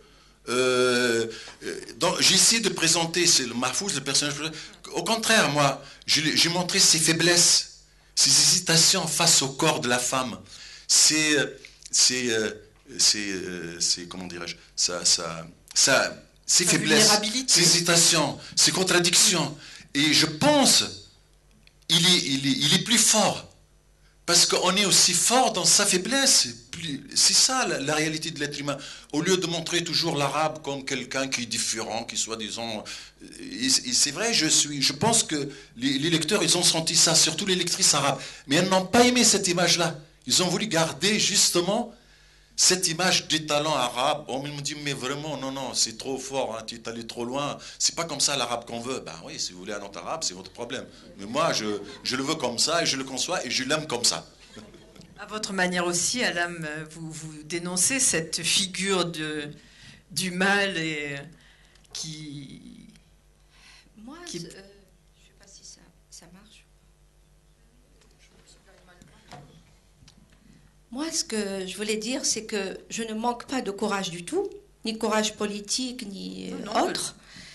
Euh, j'ai essayé de présenter, c'est le Mahfouz, le personnage. Au contraire, moi, j'ai montré ses faiblesses, ses hésitations face au corps de la femme, ses, ses, ses, ses comment dirais-je, ça, ça, ça, ses Sa faiblesses, ses hésitations, ses contradictions. Et je pense, il est, il est, il est plus fort. Parce qu'on est aussi fort dans sa faiblesse. C'est ça la, la réalité de l'être humain. Au lieu de montrer toujours l'arabe comme quelqu'un qui est différent, qui soit, disons... C'est vrai, je, suis, je pense que les, les lecteurs, ils ont senti ça, surtout les lectrices arabes. Mais elles n'ont pas aimé cette image-là. Ils ont voulu garder justement cette image des talents arabes. On me dit, mais vraiment, non, non, c'est trop fort, hein, tu es allé trop loin. C'est pas comme ça l'arabe qu'on veut. Ben oui, si vous voulez un autre arabe, c'est votre problème. Mais moi, je, je le veux comme ça, et je le conçois, et je l'aime comme ça. À votre manière aussi, Alam, vous, vous dénoncez cette figure de, du mal et, qui... Moi, qui... Euh, je ne sais pas si ça, ça marche. Moi, ce que je voulais dire, c'est que je ne manque pas de courage du tout, ni courage politique, ni non, non, autre.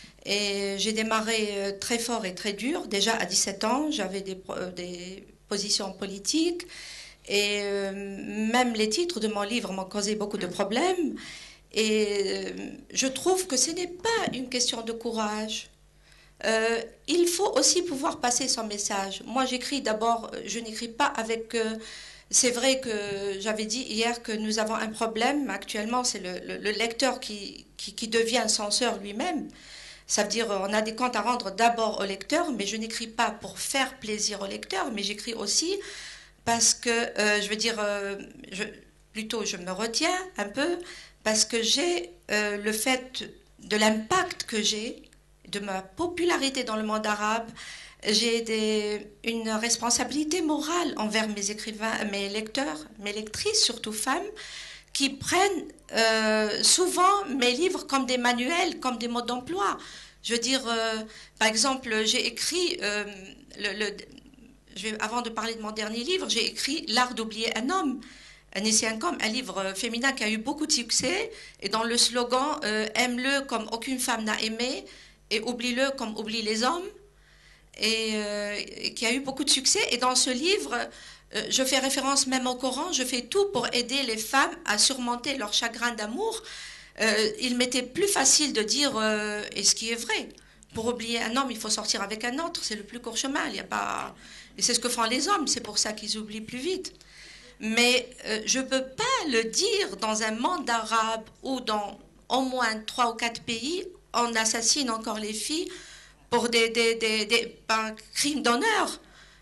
Et j'ai démarré très fort et très dur. Déjà, à dix-sept ans, j'avais des, des positions politiques. Et euh, même les titres de mon livre m'ont causé beaucoup de problèmes. Et euh, je trouve que ce n'est pas une question de courage. Euh, il faut aussi pouvoir passer son message. Moi, j'écris d'abord, je n'écris pas avec... Euh, c'est vrai que j'avais dit hier que nous avons un problème. Actuellement, c'est le, le, le lecteur qui, qui, qui devient un censeur lui-même. Ça veut dire on a des comptes à rendre d'abord au lecteur, mais je n'écris pas pour faire plaisir au lecteur, mais j'écris aussi... parce que, euh, je veux dire, euh, je, plutôt je me retiens un peu, parce que j'ai euh, le fait de l'impact que j'ai, de ma popularité dans le monde arabe, j'ai des, une responsabilité morale envers mes écrivains, mes lecteurs, mes lectrices, surtout femmes, qui prennent euh, souvent mes livres comme des manuels, comme des modes d'emploi. Je veux dire, euh, par exemple, j'ai écrit... Euh, le, le Je vais, avant de parler de mon dernier livre, j'ai écrit L'art d'oublier un homme, un essai income, un livre féminin qui a eu beaucoup de succès, et dans le slogan euh, « Aime-le comme aucune femme n'a aimé et oublie-le comme oublient les hommes », et, euh, et qui a eu beaucoup de succès. Et dans ce livre, euh, je fais référence même au Coran, je fais tout pour aider les femmes à surmonter leur chagrin d'amour. Euh, il m'était plus facile de dire, euh, et ce qui est vrai, pour oublier un homme, il faut sortir avec un autre, c'est le plus court chemin, il n'y a pas... Et c'est ce que font les hommes, c'est pour ça qu'ils oublient plus vite. Mais euh, je ne peux pas le dire dans un monde arabe où dans au moins trois ou quatre pays, on assassine encore les filles pour des, des, des, des par crimes d'honneur.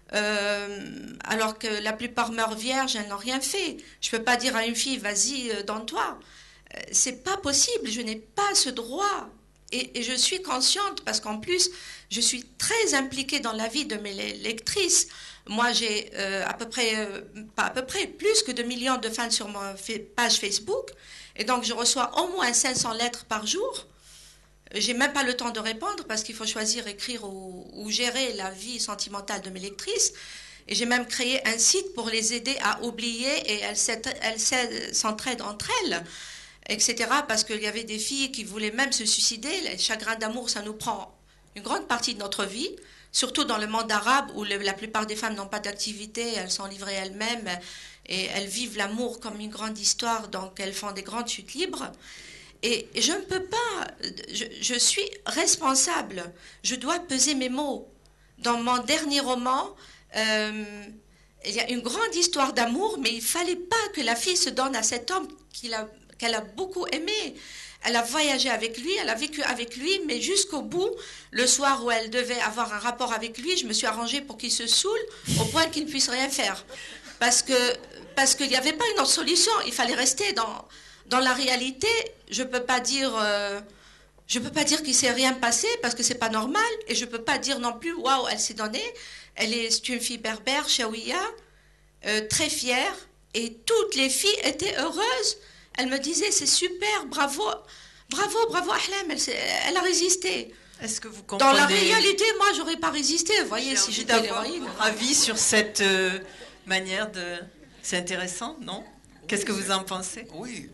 Euh, alors que la plupart meurent vierges, elles n'ont rien fait. Je ne peux pas dire à une fille, vas-y, euh, donne-toi. Euh, c'est pas possible, je n'ai pas ce droit. et, et je suis consciente, parce qu'en plus, je suis très impliquée dans la vie de mes lectrices. Moi, j'ai euh, à peu près, euh, pas à peu près, plus que deux millions de fans sur ma page Facebook. Et donc, je reçois au moins cinq cents lettres par jour. J'ai même pas le temps de répondre parce qu'il faut choisir, écrire ou, ou gérer la vie sentimentale de mes lectrices. Et j'ai même créé un site pour les aider à oublier et elles s'entraident entre elles, et cetera. Parce qu'il y avait des filles qui voulaient même se suicider. Le chagrin d'amour, ça nous prend une grande partie de notre vie, surtout dans le monde arabe où le, la plupart des femmes n'ont pas d'activité, elles sont livrées elles-mêmes et elles vivent l'amour comme une grande histoire, donc elles font des grandes chutes libres. Et je ne peux pas, je, je suis responsable, je dois peser mes mots. Dans mon dernier roman, euh, il y a une grande histoire d'amour, mais il ne fallait pas que la fille se donne à cet homme qu'il a, qu'elle a beaucoup aimé. Elle a voyagé avec lui, elle a vécu avec lui, mais jusqu'au bout, le soir où elle devait avoir un rapport avec lui, je me suis arrangée pour qu'il se saoule au point qu'il ne puisse rien faire. Parce que, parce qu'il n'y avait pas une autre solution, il fallait rester dans... Dans la réalité, je peux pas dire, euh, je peux pas dire qu'il s'est rien passé parce que c'est pas normal, et je peux pas dire non plus, waouh, elle s'est donnée. Elle est, c'est une fille berbère, Chaouia, euh, très fière, et toutes les filles étaient heureuses. Elle me disait, c'est super, bravo, bravo, bravo Ahlam, elle, elle a résisté. Est-ce que vous comprenez? Dans la réalité, moi, j'aurais pas résisté. Vous voyez, si j'étais l'héroïne. Avis sur cette euh, manière de, c'est intéressant, non? Qu'est-ce que vous en pensez? Oui.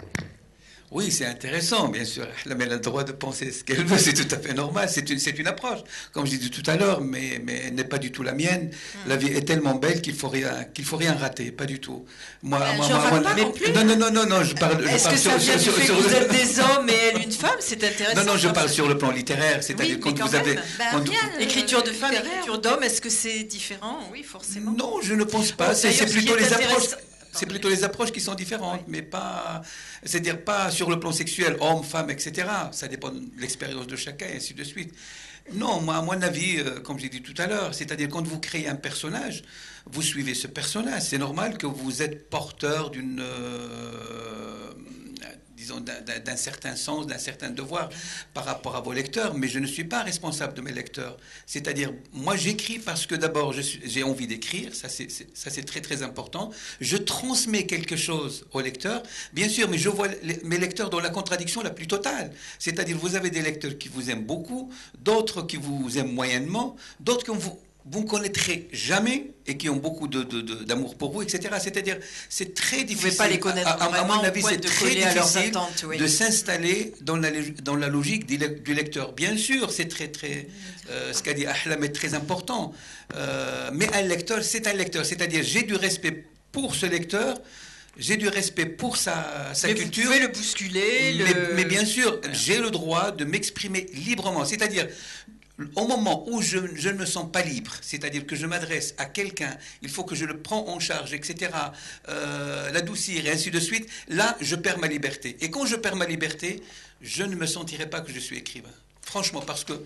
Oui, c'est intéressant, bien sûr. Elle a le droit de penser ce qu'elle veut, c'est tout à fait normal. C'est une, c'est une approche, comme je disais tout à l'heure, mais, mais elle n'est pas du tout la mienne. Mmh. La vie est tellement belle qu'il faut rien, qu'il faut rien rater, pas du tout. Moi, ben, moi, je moi, moi pas non, plus. non, non, non, non, non, je parle. Est-ce que ça vient du fait que vous êtes des hommes et elle une femme? C'est intéressant. Non, non, je parle sur le plan littéraire, c'est-à-dire oui, quand, quand vous avez ben, quand rien, vous... écriture de femme, écriture d'homme, est-ce que c'est différent? Oui, forcément. Non, je ne pense pas. C'est, c'est plutôt les approches. C'est plutôt les approches qui sont différentes, oui. mais pas, c'est-à-dire pas sur le plan sexuel, homme, femme, et cetera. Ça dépend de l'expérience de chacun, et ainsi de suite. Non, moi, à mon avis, euh, comme j'ai dit tout à l'heure, c'est-à-dire quand vous créez un personnage, vous suivez ce personnage. C'est normal que vous êtes porteur d'une, euh, disons, d'un, d'un certain sens, d'un certain devoir par rapport à vos lecteurs, mais je ne suis pas responsable de mes lecteurs. C'est-à-dire, moi, j'écris parce que d'abord, je suis, j'ai envie d'écrire, ça c'est, c'est, ça c'est très très important. Je transmets quelque chose aux lecteurs, bien sûr, mais je vois les, mes lecteurs dans la contradiction la plus totale. C'est-à-dire, vous avez des lecteurs qui vous aiment beaucoup, d'autres qui vous aiment moyennement, d'autres qui vous... vous ne connaîtrez jamais et qui ont beaucoup de, de, de, d'amour pour vous, et cetera. C'est-à-dire, c'est très difficile. Vous ne pouvez pas les connaître à, à, à mon avis, c'est de très difficile attentes, oui. de s'installer dans la, dans la logique du lecteur. Bien sûr, c'est très, très, euh, ce qu'a dit Ahlam est très important. Euh, mais un lecteur, c'est un lecteur. C'est-à-dire, j'ai du respect pour ce lecteur. J'ai du respect pour sa, sa mais culture. Vous pouvez le bousculer. Mais, le... mais bien sûr, j'ai le droit de m'exprimer librement. C'est-à-dire, au moment où je, je ne me sens pas libre, c'est-à-dire que je m'adresse à quelqu'un, il faut que je le prends en charge, et cetera, euh, l'adoucir et ainsi de suite, là, je perds ma liberté. Et quand je perds ma liberté, je ne me sentirai pas que je suis écrivain. Franchement, parce que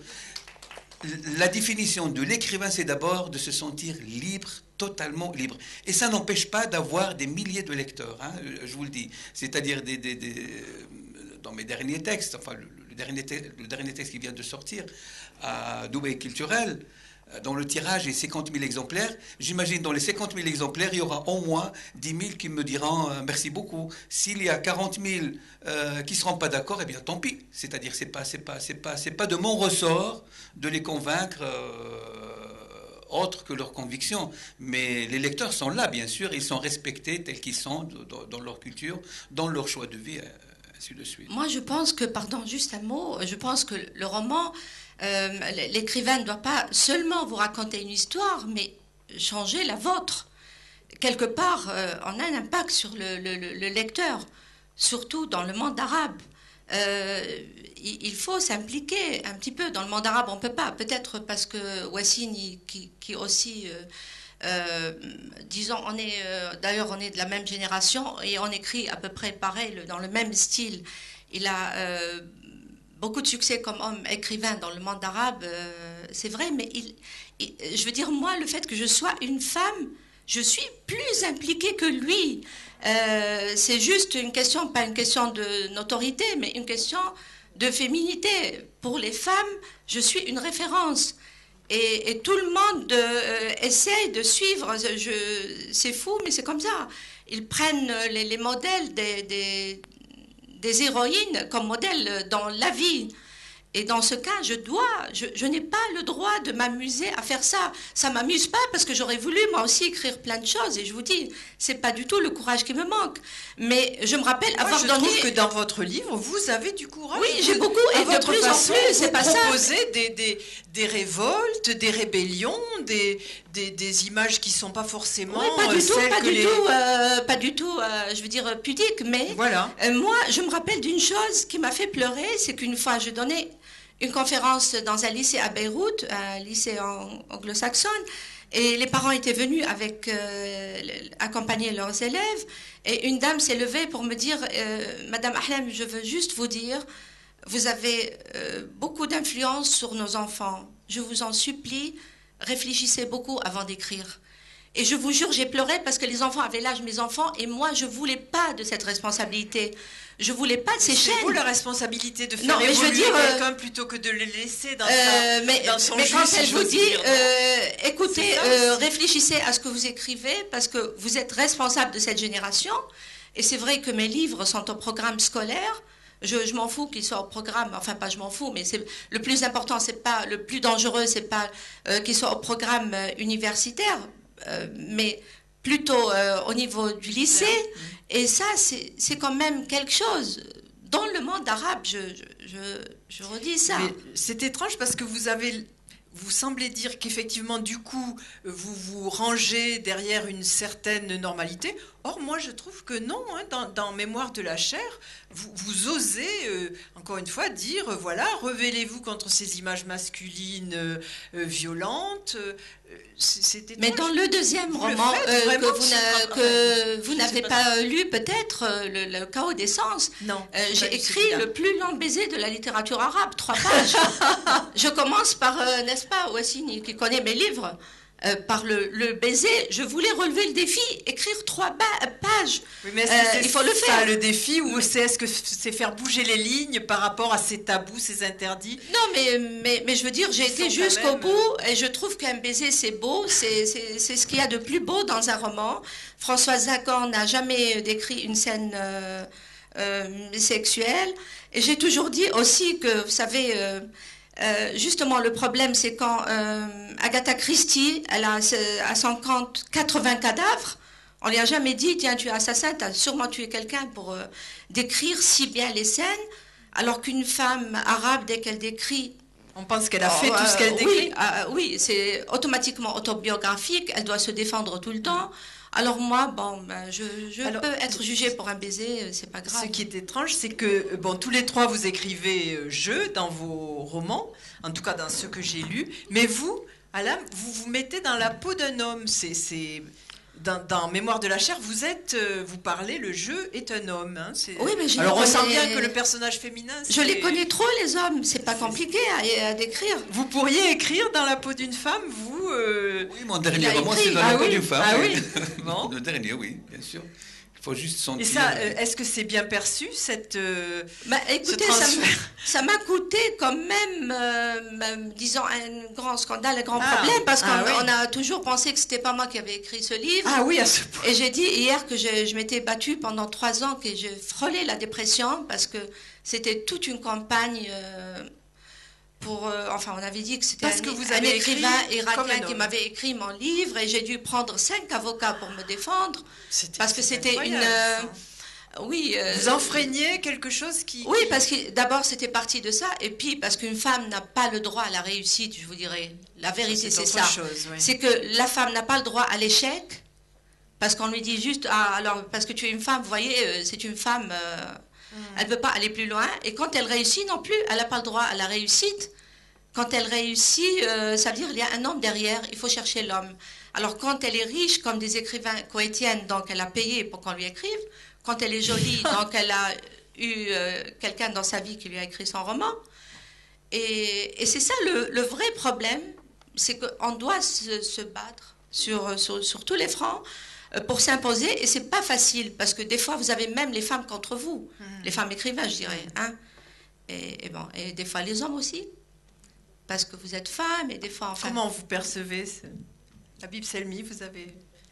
la définition de l'écrivain, c'est d'abord de se sentir libre, totalement libre. Et ça n'empêche pas d'avoir des milliers de lecteurs, hein, je vous le dis. C'est-à-dire des, des, des, dans mes derniers textes, enfin le, le, dernier te, le dernier texte qui vient de sortir à Dubaï Culturel, dans le tirage est cinquante mille exemplaires. J'imagine dans les cinquante mille exemplaires, il y aura au moins dix mille qui me diront euh, merci beaucoup. S'il y a quarante mille euh, qui ne seront pas d'accord, eh bien tant pis. C'est-à-dire c'est pas, c'est pas, c'est pas, c'est pas de mon ressort de les convaincre euh, autre que leur conviction. Mais les lecteurs sont là, bien sûr, ils sont respectés tels qu'ils sont dans, dans leur culture, dans leur choix de vie, ainsi de suite. Moi, je pense que, pardon, juste un mot, je pense que le roman... Euh, l'écrivain ne doit pas seulement vous raconter une histoire, mais changer la vôtre. Quelque part, euh, on a un impact sur le, le, le lecteur, surtout dans le monde arabe. Euh, il, il faut s'impliquer un petit peu dans le monde arabe. On ne peut pas, peut-être parce que Wassine, qui, qui aussi, euh, euh, disons, on est, euh, d'ailleurs, on est de la même génération et on écrit à peu près pareil, dans le même style. Il a... Euh, beaucoup de succès comme homme écrivain dans le monde arabe, euh, c'est vrai, mais il, il, je veux dire, moi, le fait que je sois une femme, je suis plus impliquée que lui. Euh, c'est juste une question, pas une question de notoriété, mais une question de féminité. Pour les femmes, je suis une référence. Et, et tout le monde euh, essaye de suivre. Je, c'est fou, mais c'est comme ça. Ils prennent les, les modèles des, des, des héroïnes comme modèles dans la vie. Et dans ce cas, je dois, je, je n'ai pas le droit de m'amuser à faire ça. Ça m'amuse pas parce que j'aurais voulu moi aussi écrire plein de choses. Et je vous dis, c'est pas du tout le courage qui me manque. Mais je me rappelle moi, avoir je donné. trouve que dans votre livre, vous avez du courage. Oui, j'ai beaucoup à et de votre plus en façon, plus. C'est vous pas ça. proposez des, des, des révoltes, des rébellions, des, des, des images qui sont pas forcément. Oui, pas du tout, celles pas que du les... tout, euh, pas du tout. Euh, je veux dire pudique, mais Voilà. euh, moi, je me rappelle d'une chose qui m'a fait pleurer, c'est qu'une fois, je donnais une conférence dans un lycée à Beyrouth, un lycée anglo-saxon, et les parents étaient venus avec euh, accompagner leurs élèves, et une dame s'est levée pour me dire euh, Madame Ahlam, je veux juste vous dire, vous avez euh, beaucoup d'influence sur nos enfants. Je vous en supplie, réfléchissez beaucoup avant d'écrire. Et je vous jure, j'ai pleuré parce que les enfants avaient l'âge de mes enfants, et moi, je voulais pas de cette responsabilité. Je voulais pas de ces chaînes. C'est vous la responsabilité de faire non, mais évoluer je veux dire, euh, quelqu'un plutôt que de le laisser dans, euh, sa, mais, dans son mais jus, quand si elle vous j'ose dit, dire, euh, écoutez, ça, euh, réfléchissez à ce que vous écrivez parce que vous êtes responsable de cette génération. Et c'est vrai que mes livres sont au programme scolaire. Je, je m'en fous qu'ils soient au programme, enfin pas je m'en fous, mais c'est le plus important, c'est pas le plus dangereux, c'est pas euh, qu'ils soient au programme euh, universitaire, euh, mais plutôt euh, au niveau du lycée. Et ça, c'est, c'est quand même quelque chose. Dans le monde arabe, je, je, je, je redis ça. Mais c'est étrange parce que vous avez, vous semblez dire qu'effectivement, du coup, vous vous rangez derrière une certaine normalité. Or, moi, je trouve que non. Hein, dans, dans Mémoire de la chair, vous, vous osez, euh, encore une fois, dire, euh, voilà, rebellez-vous contre ces images masculines euh, euh, violentes. Euh, c'est étrange. Mais dans le deuxième vous roman le faites, euh, vraiment, que vous, ce n'a- tra- que enfin, vous je n'avez sais pas, pas. lu, peut-être, euh, le, le Chaos des sens. Non. Euh, j'ai j'ai pas lu écrit celui-là. le plus long baiser de la littérature arabe, trois pages. Je commence par, euh, n'est-ce pas, Wassini, qui connaît mes livres, euh, par le, le baiser. Je voulais relever le défi, écrire trois ba- pages. Oui, mais est-ce Euh, que c'est il faut le ça, faire. le défi, ou c'est est-ce que c'est faire bouger les lignes par rapport à ces tabous, ces interdits? Non, mais, mais, mais je veux dire, j'ai Ils été sont quand jusqu'au même- bout et je trouve qu'un baiser, c'est beau, c'est, c'est, c'est ce qu'il y a de plus beau dans un roman. Françoise Zagan n'a jamais décrit une scène euh, euh, sexuelle. Et j'ai toujours dit aussi que, vous savez, euh, euh, justement, le problème, c'est quand euh, Agatha Christie, elle a à cinquante, quatre-vingts cadavres. On lui a jamais dit, tiens, tu es assassin, tu as sûrement tué quelqu'un pour euh, décrire si bien les scènes, alors qu'une femme arabe, dès qu'elle décrit... On pense qu'elle a Oh, fait tout ce euh, qu'elle décrit. Oui, euh, oui, c'est automatiquement autobiographique, elle doit se défendre tout le temps. Alors moi, bon, ben, je, je Alors, peux être jugée pour un baiser, euh, c'est pas grave. Ce qui est étrange, c'est que bon, tous les trois, vous écrivez euh, je dans vos romans, en tout cas dans ceux que j'ai lus, mais vous, Alam, vous vous mettez dans la peau d'un homme. C'est, c'est... Dans, dans Mémoire de la chair, vous êtes, euh, vous parlez, le jeu est un homme. Hein, c'est... Oui, mais je Alors on les sent connais- bien que le personnage féminin. Je c'est- les connais trop, les hommes, c'est pas C'est- compliqué à, à décrire. Vous pourriez écrire dans la peau d'une femme, vous euh, Oui, mon dernier Il a roman, écrit. c'est dans Ah la peau oui. d'une femme. Ah oui. oui. Bon. Le dernier, oui, bien sûr. Il faut juste sentir. Et ça, euh, est-ce que c'est bien perçu cette euh, Bah, écoutez, ce ça, transfert m- ça m'a coûté quand même, euh, même, disons, un grand scandale, un grand Ah. problème, parce qu'on Ah oui. on a toujours pensé que c'était pas moi qui avais écrit ce livre. Ah oui, à ce point. Et j'ai dit hier que je, je m'étais battue pendant trois ans, que je frôlais la dépression, parce que c'était toute une campagne euh, pour... euh, enfin, on avait dit que c'était Parce un, que vous un avez écrit écrivain comme irakien un qui homme. m'avait écrit mon livre, et j'ai dû prendre cinq avocats pour me défendre, C'était- parce que c'est c'était une... incroyable, euh, ça. oui... euh, Vous enfreignez quelque chose qui... oui, qui- parce que d'abord c'était parti de ça, et puis parce qu'une femme n'a pas le droit à la réussite, je vous dirais. La vérité, c'est autre ça. chose, oui. C'est que la femme n'a pas le droit à l'échec, parce qu'on lui dit juste, ah, alors, parce que tu es une femme, vous voyez, euh, c'est une femme, euh, elle ne peut pas aller plus loin, et quand elle réussit non plus, elle n'a pas le droit à la réussite. Quand elle réussit, euh, ça veut dire qu'il y a un homme derrière, il faut chercher l'homme. Alors quand elle est riche, comme des écrivains coétiennes, donc elle a payé pour qu'on lui écrive. Quand elle est jolie, donc elle a eu euh, quelqu'un dans sa vie qui lui a écrit son roman. Et, et c'est ça le, le vrai problème, c'est qu'on doit se, se battre sur, sur, sur tous les fronts euh, pour s'imposer. Et c'est pas facile, parce que des fois, vous avez même les femmes contre vous, les femmes écrivains, je dirais. Hein. Et, et, bon, et des fois les hommes aussi, parce que vous êtes femme et des fois... Enfin, comment vous percevez ce... Habib Selmi, vous avez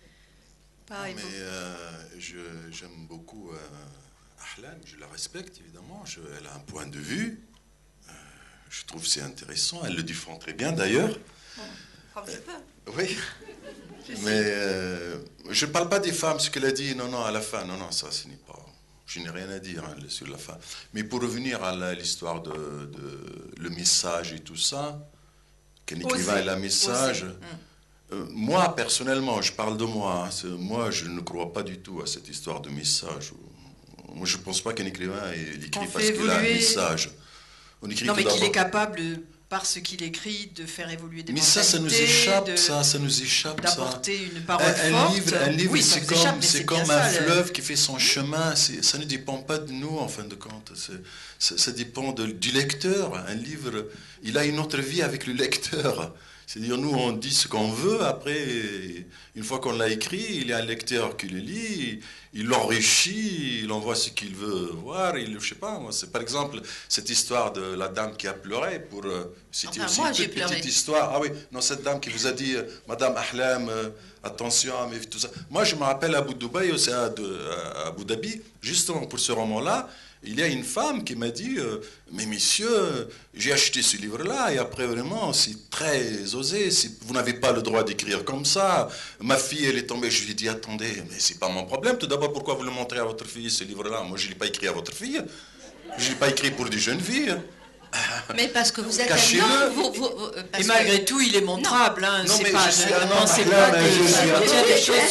pas mais évoqué. euh, je, j'aime beaucoup euh, Ahlan, je la respecte évidemment, je, elle a un point de vue, euh, je trouve que c'est intéressant, elle le défend très bien d'ailleurs. Bon, un petit peu. Oui, mais euh, je ne parle pas des femmes, ce qu'elle a dit, non, non, à la fin, non, non, ça, ce n'est pas... Je n'ai rien à dire hein, sur la fin. Mais pour revenir à l'histoire de, de le message et tout ça, qu'un écrivain ait un message, euh, moi, personnellement, je parle de moi, hein, moi, je ne crois pas du tout à cette histoire de message. Moi, je ne pense pas qu'un écrivain il écrit parce qu'il a un message. On écrit non, mais qu'il est capable... par ce qu'il écrit, de faire évoluer des mais mentalités. ça, ça nous échappe, de, ça, ça nous échappe. D'apporter une parole un, forte. Un livre, un livre oui, c'est comme, échappe, c'est comme un ça, fleuve le... qui fait son chemin. Ça ne dépend pas de nous, en fin de compte. Ça, ça dépend de, du lecteur. Un livre, il a une autre vie avec le lecteur. C'est-à-dire, nous, on dit ce qu'on veut. Après, une fois qu'on l'a écrit, il y a un lecteur qui le lit, il l'enrichit, il envoie ce qu'il veut voir. Il, je sais pas, moi, c'est par exemple cette histoire de la dame qui a pleuré. Pour c'était enfin, aussi moi, une j'ai toute pleuré. petite histoire. Ah oui, non, cette dame qui vous a dit, Madame Ahlam, euh, attention, mais tout ça. Moi, je me rappelle à Abu Dubaï, aussi à, à Abu Dhabi, justement pour ce roman-là. Il y a une femme qui m'a dit euh, mais monsieur, j'ai acheté ce livre-là et après vraiment c'est très osé, vous n'avez pas le droit d'écrire comme ça. Ma fille elle est tombée, je lui ai dit attendez, mais c'est pas mon problème. Tout d'abord pourquoi vous le montrez à votre fille ce livre-là? Moi je l'ai pas écrit à votre fille, je l'ai pas écrit pour des jeunes filles. Mais parce que vous êtes Cachez-le. un homme, vous, vous, vous, et malgré que... tout, il est montrable. Hein, non, mais pas, je suis un homme. C'est pas que je suis un homme. des choses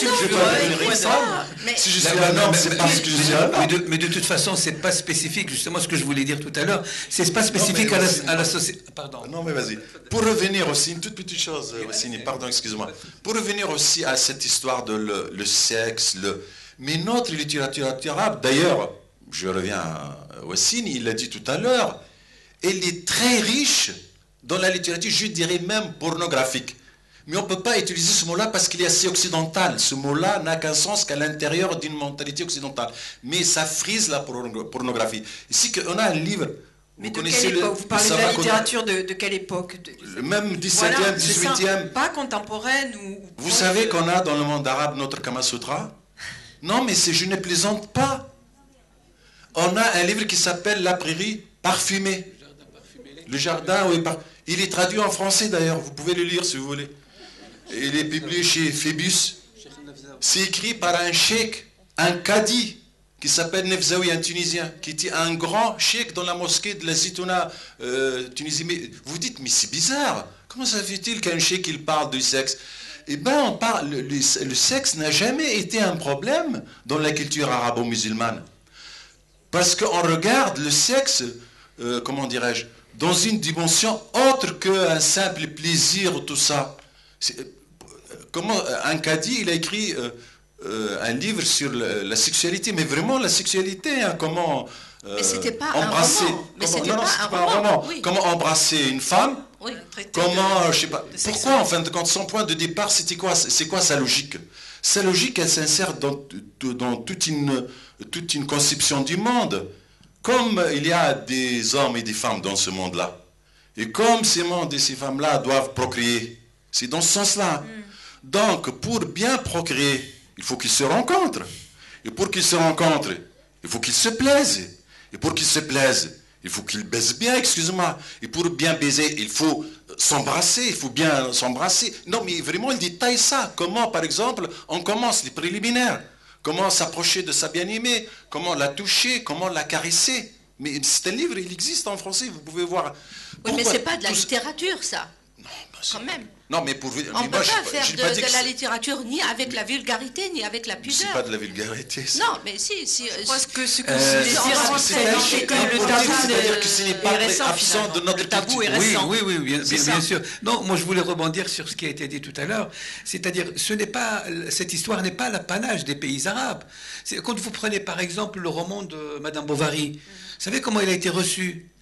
sulfureuses. Si je suis un homme, c'est parce que je suis un homme. Mais de toute façon, c'est pas spécifique. Justement, ce que je voulais dire tout à l'heure, c'est pas spécifique à la, à la société. Pardon. Non, mais vas-y. Pour revenir aussi, une toute petite chose, Wassini, pardon, excuse-moi. Pour revenir aussi à cette histoire de le, le sexe, le... mais notre littérature arabe, d'ailleurs, je reviens à Wassini, il l'a dit tout à l'heure, elle est très riche dans la littérature, je dirais même pornographique. Mais on ne peut pas utiliser ce mot-là parce qu'il est assez occidental. Ce mot-là n'a qu'un sens qu'à l'intérieur d'une mentalité occidentale. Mais ça frise la pornographie. Ici, on a un livre. Mais vous de connaissez quelle époque le, Vous parlez de la littérature de, de quelle époque de, Même dix-septième, voilà, dix-huitième. Pas contemporaine ou... Vous savez qu'on a dans le monde arabe notre Kama Sutra? Non, mais je ne plaisante pas. On a un livre qui s'appelle La prairie parfumée. Le jardin, oui, par... il est traduit en français d'ailleurs, vous pouvez le lire si vous voulez. Il est publié chez Phébus. C'est écrit par un cheikh, un cadi, qui s'appelle Nefzaoui, un Tunisien, qui était un grand cheikh dans la mosquée de la Zitouna, euh, Tunisie. Mais vous dites, mais c'est bizarre, comment ça fait-il qu'un cheikh il parle du sexe? Eh bien, on parle, le, le, le sexe n'a jamais été un problème dans la culture arabo-musulmane. Parce qu'on regarde le sexe, euh, comment dirais-je, dans une dimension autre qu'un simple plaisir ou tout ça. Comment un cadi, il a écrit euh, euh, un livre sur la, la sexualité, mais vraiment la sexualité, hein, comment euh, mais c'était pas embrasser, un roman. Mais comment, c'était non, non, pas c'était un pas un roman. roman. Oui. Comment embrasser une femme, oui. comment, de, je sais pas, de pourquoi en fin de compte, son point de départ, c'était quoi, c'est quoi sa logique? Sa logique, elle s'insère dans, dans toute une, toute une conception du monde. Comme il y a des hommes et des femmes dans ce monde-là, et comme ces mondes et ces femmes-là doivent procréer, c'est dans ce sens-là. Mm. Donc, pour bien procréer, il faut qu'ils se rencontrent. Et pour qu'ils se rencontrent, il faut qu'ils se plaisent. Et pour qu'ils se plaisent, il faut qu'ils baisent bien, excuse-moi. Et pour bien baiser, il faut s'embrasser, il faut bien s'embrasser. Non, mais vraiment, il détaille ça. Comment, par exemple, on commence les préliminaires. Comment s'approcher de sa bien-aimée, comment la toucher, comment la caresser. Mais c'est un livre, il existe en français, vous pouvez voir. Oui, mais c'est pas de la littérature, ça. Non, ben quand même. Non, mais pour... On mais ne moi, peut pas je, faire je de, pas de que la littérature ni avec la vulgarité, ni avec la pudeur. C'est pas de la vulgarité, ça. Non, mais si... si je pense que ce que euh, vous voulez dire, c'est que le tabou, c'est-à-dire que ce n'est pas récent, absent de notre le tabou est récent. Oui, oui, oui, bien, bien, bien sûr. Non, moi, je voulais rebondir sur ce qui a été dit tout à l'heure. C'est-à-dire, ce n'est pas, cette histoire n'est pas l'apanage des pays arabes. Quand vous prenez, par exemple, le roman de Madame Bovary, vous savez comment il a été reçu?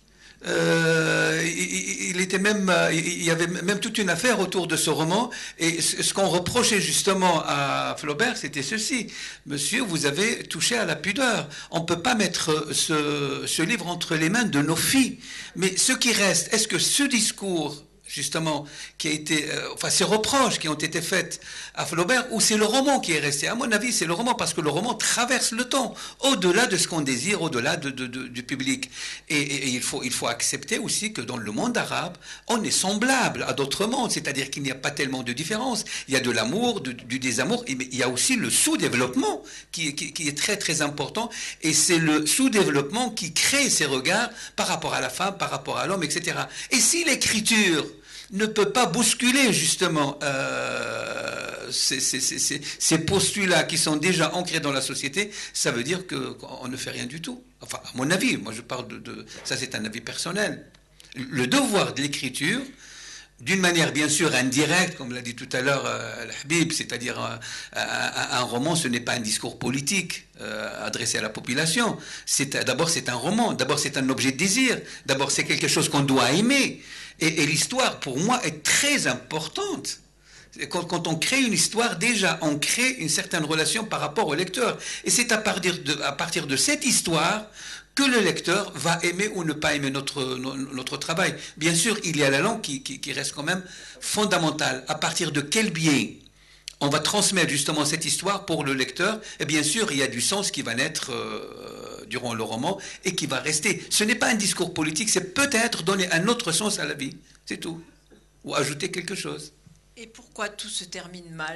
Euh, il, il était même, il y avait même toute une affaire autour de ce roman. Et ce qu'on reprochait justement à Flaubert, c'était ceci. Monsieur, vous avez touché à la pudeur. On ne peut pas mettre ce, ce livre entre les mains de nos filles. Mais ce qui reste, est-ce que ce discours, justement, qui a été, euh, enfin, ces reproches qui ont été faits à Flaubert, ou c'est le roman qui est resté? À mon avis, c'est le roman, parce que le roman traverse le temps, au-delà de ce qu'on désire, au-delà de, de, de, du public. Et, et, et il faut, il faut accepter aussi que dans le monde arabe, on est semblable à d'autres mondes, c'est-à-dire qu'il n'y a pas tellement de différence. Il y a de l'amour, du, du désamour, mais il y a aussi le sous-développement qui, qui, qui est très, très important, et c'est le sous-développement qui crée ces regards par rapport à la femme, par rapport à l'homme, et cetera. Et si l'écriture ne peut pas bousculer justement euh, ces, ces, ces, ces postulats qui sont déjà ancrés dans la société, ça veut dire qu'on ne fait rien du tout. Enfin, à mon avis, moi je parle de... de ça c'est un avis personnel. Le devoir de l'écriture, d'une manière bien sûr indirecte, comme l'a dit tout à l'heure euh, Al-Habib, c'est-à-dire euh, un, un roman, ce n'est pas un discours politique euh, adressé à la population. D'abord c'est un roman, d'abord c'est un objet de désir, d'abord c'est quelque chose qu'on doit aimer. Et, et l'histoire, pour moi, est très importante. Quand, quand on crée une histoire, déjà, on crée une certaine relation par rapport au lecteur. Et c'est à partir de, à partir de cette histoire que le lecteur va aimer ou ne pas aimer notre, notre travail. Bien sûr, il y a la langue qui, qui, qui reste quand même fondamentale. À partir de quel biais on va transmettre justement cette histoire pour le lecteur? Et bien sûr, il y a du sens qui va naître euh, durant le roman et qui va rester. Ce n'est pas un discours politique, c'est peut-être donner un autre sens à la vie, c'est tout. Ou ajouter quelque chose. Et pourquoi tout se termine mal?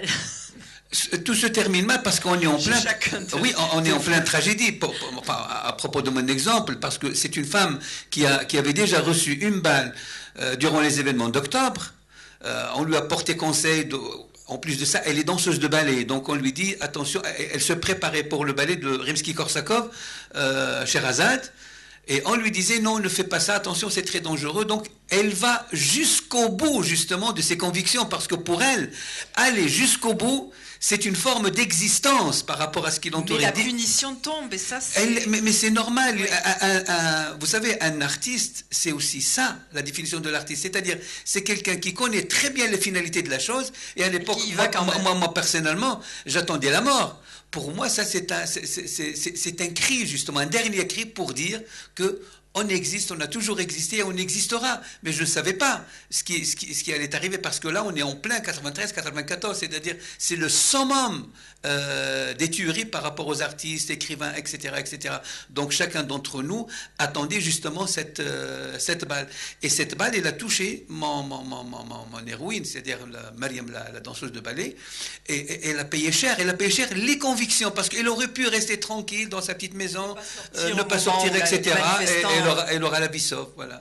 Tout se termine mal parce qu'on est en plein... De... Oui, on est en plein tragédie. Pour, pour, enfin, à propos de mon exemple, parce que c'est une femme qui, a, qui avait déjà reçu une balle euh, durant les événements d'octobre. Euh, on lui a porté conseil de... En plus de ça, elle est danseuse de ballet. Donc on lui dit, attention, elle se préparait pour le ballet de Rimsky-Korsakov, euh, Sherazade. Et on lui disait, non, ne fais pas ça, attention, c'est très dangereux. Donc elle va jusqu'au bout, justement, de ses convictions. Parce que pour elle, aller jusqu'au bout, c'est une forme d'existence par rapport à ce qui l'entourait. Mais la punition tombe, et ça, c'est... Elle, mais mais c'est normal. Oui. Un, un, un, vous savez, un artiste, c'est aussi ça, la définition de l'artiste. C'est-à-dire, c'est quelqu'un qui connaît très bien les finalités de la chose. Et à l'époque, moi, moi, moi, moi, personnellement, j'attendais la mort. Pour moi, ça, c'est un, c'est, c'est, c'est, c'est un cri, justement, un dernier cri pour dire que on existe, on a toujours existé et on existera. Mais je ne savais pas ce qui, ce, qui, ce qui allait arriver parce que là, on est en plein quatre-vingt-treize quatre-vingt-quatorze, c'est-à-dire c'est le summum euh, des tueries par rapport aux artistes, écrivains, et cetera, et cetera. Donc chacun d'entre nous attendait justement cette, euh, cette balle. Et cette balle, elle a touché mon, mon, mon, mon, mon héroïne, c'est-à-dire la, Mariam, la, la danseuse de ballet, et, et elle a payé cher. Elle a payé cher les convictions parce qu'elle aurait pu rester tranquille dans sa petite maison, euh, ne pas sortir, et cetera. Et, et elle, aura, elle aura la vie sauve, voilà.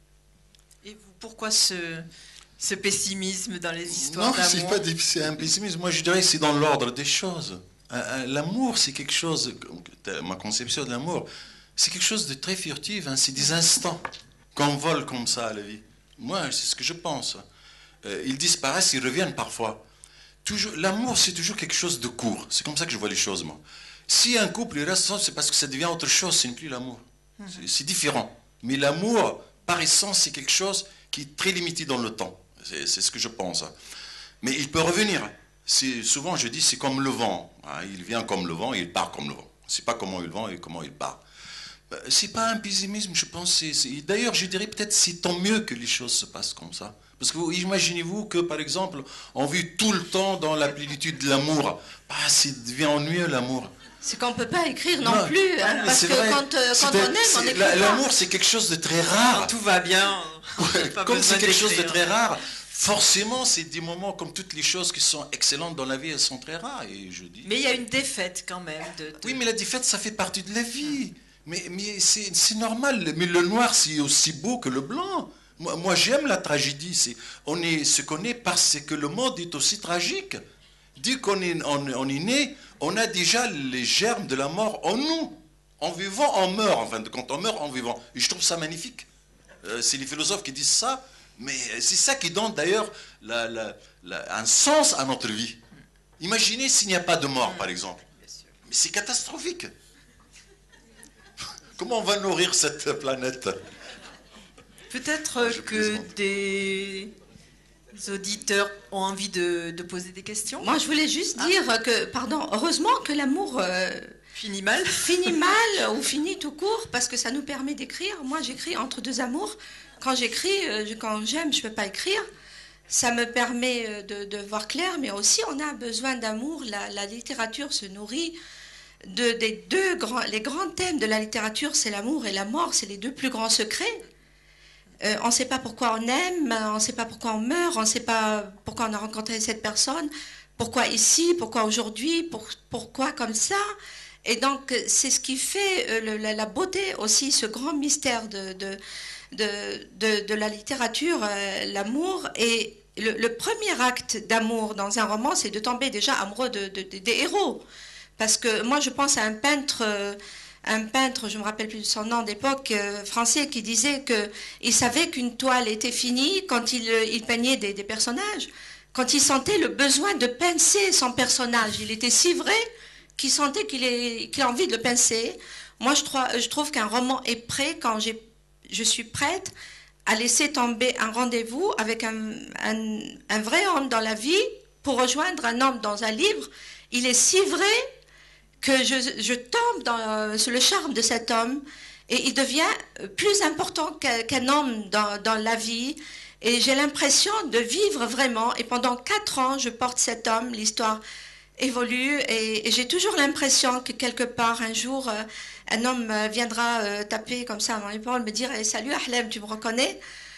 Et vous, pourquoi ce, ce pessimisme dans les histoires d'amour? Non, c'est pas c'est un pessimisme. Moi, je dirais que c'est dans l'ordre des choses. L'amour, c'est quelque chose, ma conception de l'amour, c'est quelque chose de très furtif. Hein, c'est des instants qu'on vole comme ça à la vie. Moi, c'est ce que je pense. Euh, ils disparaissent, ils reviennent parfois. L'amour, c'est toujours quelque chose de court. C'est comme ça que je vois les choses, moi. Si un couple il reste, c'est parce que ça devient autre chose, c'est plus l'amour. C'est différent. Mais l'amour, par essence, c'est quelque chose qui est très limité dans le temps. C'est ce que je pense. Mais il peut revenir. Souvent, je dis, c'est comme le vent. Il vient comme le vent et il part comme le vent. On ne sait pas comment il vient et comment il part. C'est pas un pessimisme, je pense. D'ailleurs, je dirais peut-être c'est tant mieux que les choses se passent comme ça. Parce que imaginez-vous que, par exemple, on vit tout le temps dans la plénitude de l'amour. Bah, ça devient ennuyeux, l'amour. C'est qu'on ne peut pas écrire non, non plus, hein, parce que vrai. quand, euh, quand on aime, on écrit pas. L'amour, c'est quelque chose de très rare. Quand tout va bien, ouais, comme c'est quelque chose de très rare, forcément, c'est des moments comme toutes les choses qui sont excellentes dans la vie, elles sont très rares. Et je dis... Mais il y a une défaite quand même. De, de... Oui, mais la défaite, ça fait partie de la vie. Mais, mais c'est normal. Mais le noir, c'est aussi beau que le blanc. Moi, moi j'aime la tragédie. On est ce qu'on est parce que le monde est aussi tragique. Dès qu'on est, on, on est né, on a déjà les germes de la mort en nous. En vivant, on meurt. Enfin, quand on meurt, en vivant. Et je trouve ça magnifique. Euh, c'est les philosophes qui disent ça. Mais c'est ça qui donne d'ailleurs la, la, la, un sens à notre vie. Imaginez s'il n'y a pas de mort, par exemple. Mais c'est catastrophique. Comment on va nourrir cette planète? Peut-être Je que plaisante. des auditeurs ont envie de, de poser des questions. Moi, je voulais juste Ah. dire que, pardon, heureusement que l'amour euh, Fini mal. finit mal ou finit tout court, parce que ça nous permet d'écrire. Moi, j'écris entre deux amours. Quand j'écris, euh, quand j'aime, je ne peux pas écrire. Ça me permet de, de voir clair, mais aussi on a besoin d'amour. La, la littérature se nourrit de, des deux grands, les grands thèmes de la littérature, c'est l'amour et la mort, c'est les deux plus grands secrets. Euh, on ne sait pas pourquoi on aime, on ne sait pas pourquoi on meurt, on ne sait pas pourquoi on a rencontré cette personne, pourquoi ici, pourquoi aujourd'hui, pour, pourquoi comme ça. Et donc c'est ce qui fait euh, le, la, la beauté aussi, ce grand mystère de, de, de, de, de la littérature, euh, l'amour. Et le, le premier acte d'amour dans un roman, c'est de tomber déjà amoureux de, de, de, des héros. Parce que moi je pense à un peintre... Euh, un peintre, je ne me rappelle plus de son nom d'époque, euh, français, qui disait qu'il savait qu'une toile était finie quand il, il peignait des, des personnages, quand il sentait le besoin de pincer son personnage. Il était si vrai qu'il sentait qu'il est, qu'il a envie de le pincer. Moi, je, trouve, je trouve qu'un roman est prêt quand j'ai, je suis prête à laisser tomber un rendez-vous avec un, un, un vrai homme dans la vie pour rejoindre un homme dans un livre. Il est si vrai que je, je tombe dans, sur le charme de cet homme et il devient plus important qu'un, qu'un homme dans, dans la vie. Et j'ai l'impression de vivre vraiment. Et pendant quatre ans, je porte cet homme, l'histoire évolue et, et j'ai toujours l'impression que quelque part, un jour, euh, un homme viendra euh, taper comme ça à mon épaule, me dire hey, « Salut Ahlem, tu me reconnais ?»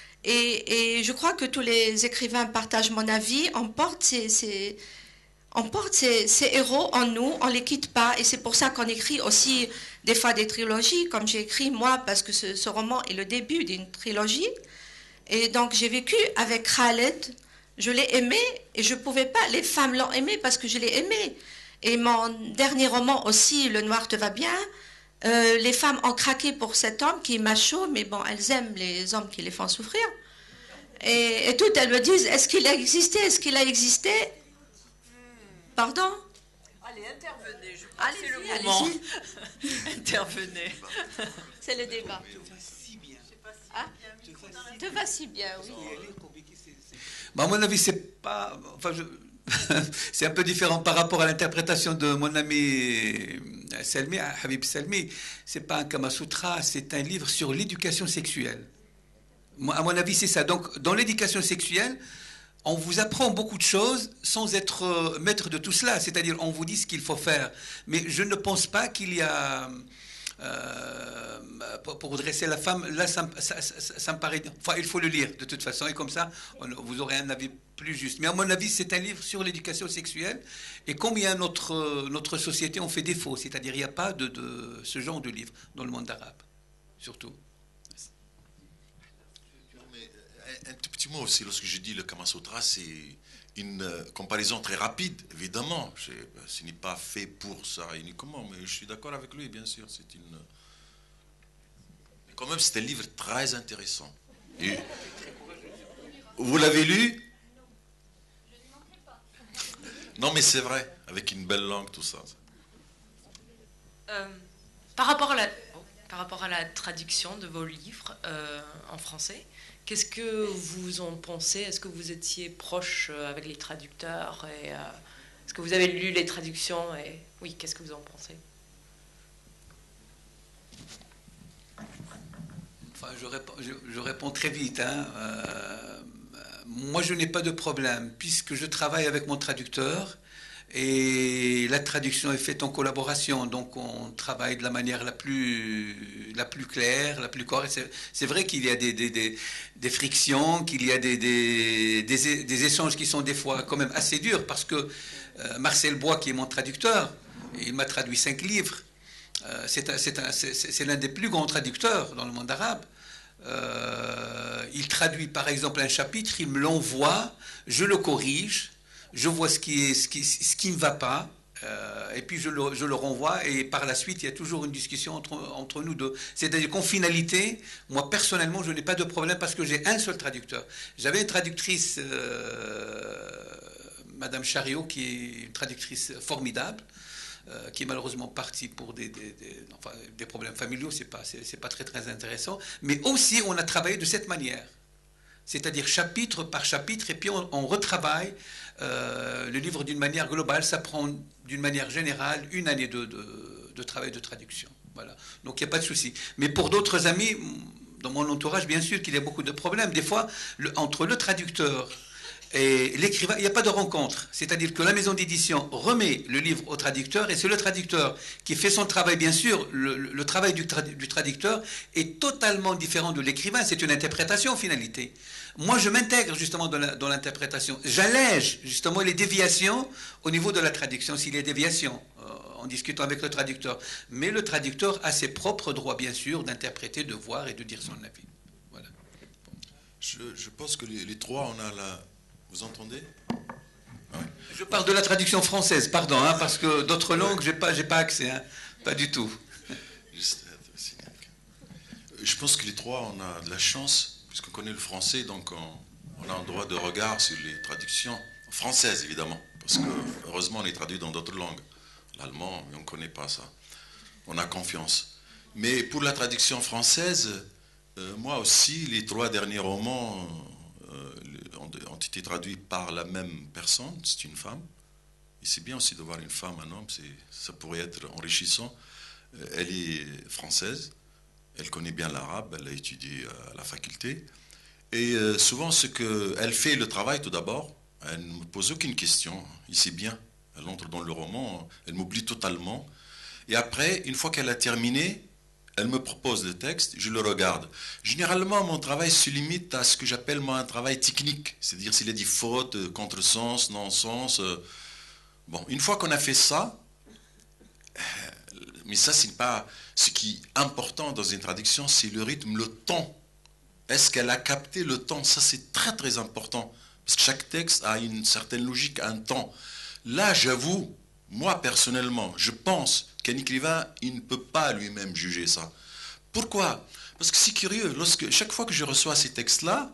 et, et je crois que tous les écrivains partagent mon avis. On porte ces... ces On porte ces, ces héros en nous, on ne les quitte pas. Et c'est pour ça qu'on écrit aussi des fois des trilogies, comme j'ai écrit moi, parce que ce, ce roman est le début d'une trilogie. Et donc j'ai vécu avec Khaled, je l'ai aimé, et je ne pouvais pas, les femmes l'ont aimé parce que je l'ai aimé. Et mon dernier roman aussi, Le Noir te va bien, euh, les femmes ont craqué pour cet homme qui est macho, mais bon, elles aiment les hommes qui les font souffrir. Et, et toutes, elles me disent, est-ce qu'il a existé, est-ce qu'il a existé? Pardon? Allez, intervenez, je crois que c'est le Allez-y, moment. allez-y. Intervenez. C'est le débat. Ah, te va si bien, oui. Bah, à mon avis, c'est pas. Enfin, je... c'est un peu différent par rapport à l'interprétation de mon ami Selmi, Habib Selmi. C'est pas un Kama Sutra, c'est un livre sur l'éducation sexuelle. Moi, à mon avis, c'est ça. Donc, dans l'éducation sexuelle, on vous apprend beaucoup de choses sans être euh, maître de tout cela. C'est-à-dire, on vous dit ce qu'il faut faire. Mais je ne pense pas qu'il y a... Euh, pour, pour dresser la femme, là, ça, ça, ça, ça me paraît... Enfin, il faut le lire, de toute façon. Et comme ça, on, vous aurez un avis plus juste. Mais à mon avis, c'est un livre sur l'éducation sexuelle. Et comme il y a notre, notre société, on fait défaut. C'est-à-dire, il n'y a pas de, de ce genre de livre dans le monde arabe. Surtout. Un tout petit mot aussi, lorsque je dis le Kama Sutra, c'est une euh, comparaison très rapide, évidemment. Je, ce n'est pas fait pour ça uniquement, mais je suis d'accord avec lui, bien sûr. C'est une. Mais quand même, c'est un livre très intéressant. Et vous l'avez lu? Non, mais c'est vrai, avec une belle langue, tout ça. Euh, par, rapport à la, oh, par rapport à la traduction de vos livres euh, en français, qu'est-ce que vous en pensez? Est-ce que vous étiez proche avec les traducteurs et, euh, est-ce que vous avez lu les traductions et, oui, qu'est-ce que vous en pensez? Enfin, je réponds, je, je réponds très vite. Hein. Euh, moi, je n'ai pas de problème, puisque je travaille avec mon traducteur et la traduction est faite en collaboration. Donc, on travaille de la manière la plus, la plus claire, la plus correcte. C'est, c'est vrai qu'il y a des, des, des, des frictions, qu'il y a des, des, des, des échanges qui sont des fois quand même assez durs, parce que euh, Marcel Bois, qui est mon traducteur, il m'a traduit cinq livres. Euh, c'est, un, c'est, un, c'est, c'est l'un des plus grands traducteurs dans le monde arabe. Euh, il traduit par exemple un chapitre, il me l'envoie, je le corrige, je vois ce qui est, ce qui, ce qui ne va pas, euh, et puis je le, je le renvoie, et par la suite il y a toujours une discussion entre, entre nous deux. C'est-à-dire qu'en finalité, moi personnellement je n'ai pas de problème parce que j'ai un seul traducteur. J'avais une traductrice, euh, Madame Chariot, qui est une traductrice formidable. euh, qui est malheureusement parti pour des, des, des, enfin, des problèmes familiaux, c'est pas, c'est, c'est pas très très intéressant. Mais aussi, on a travaillé de cette manière. C'est-à-dire chapitre par chapitre, et puis on, on retravaille euh, le livre d'une manière globale. Ça prend d'une manière générale une année de, de, de travail de traduction. Voilà. Donc il n'y a pas de souci. Mais pour d'autres amis, dans mon entourage, bien sûr qu'il y a beaucoup de problèmes. Des fois, le, entre le traducteur et l'écrivain, il n'y a pas de rencontre. C'est-à-dire que la maison d'édition remet le livre au traducteur, et c'est le traducteur qui fait son travail. Bien sûr, le, le travail du, trad du traducteur est totalement différent de l'écrivain. C'est une interprétation en finalité. Moi, je m'intègre justement dans l'interprétation. J'allège justement les déviations au niveau de la traduction, s'il y a déviations, euh, en discutant avec le traducteur. Mais le traducteur a ses propres droits, bien sûr, d'interpréter, de voir et de dire son avis. Voilà. Je, je pense que les, les trois, on a la... Vous entendez? Ouais. Je parle de la traduction française, pardon, hein, parce que d'autres langues, j'ai pas, j'ai pas accès, hein, pas du tout. Juste, je pense que les trois, on a de la chance, puisqu'on connaît le français, donc on, on a un droit de regard sur les traductions françaises, évidemment, parce que heureusement, on est traduit dans d'autres langues. L'allemand, mais on ne connaît pas ça. On a confiance. Mais pour la traduction française, euh, moi aussi, les trois derniers romans euh, ont été traduits par la même personne, c'est une femme. Et c'est bien aussi de voir une femme, un homme, ça pourrait être enrichissant. Elle est française, elle connaît bien l'arabe, elle a étudié à la faculté. Et euh, souvent, ce qu'elle fait le travail tout d'abord, elle ne me pose aucune question, il sait bien. Elle entre dans le roman, elle m'oublie totalement. Et après, une fois qu'elle a terminé, elle me propose le texte, je le regarde. Généralement, mon travail se limite à ce que j'appelle moi un travail technique. C'est-à-dire s'il y a des fautes, contresens, non-sens. Euh, bon, une fois qu'on a fait ça, euh, mais ça, c'est pas ce qui est important dans une traduction, c'est le rythme, le temps. Est-ce qu'elle a capté le temps? Ça, c'est très, très important. Parce que chaque texte a une certaine logique, un temps. Là, j'avoue, moi, personnellement, je pense qu'un écrivain, il ne peut pas lui-même juger ça. Pourquoi? Parce que c'est curieux, lorsque, chaque fois que je reçois ces textes-là,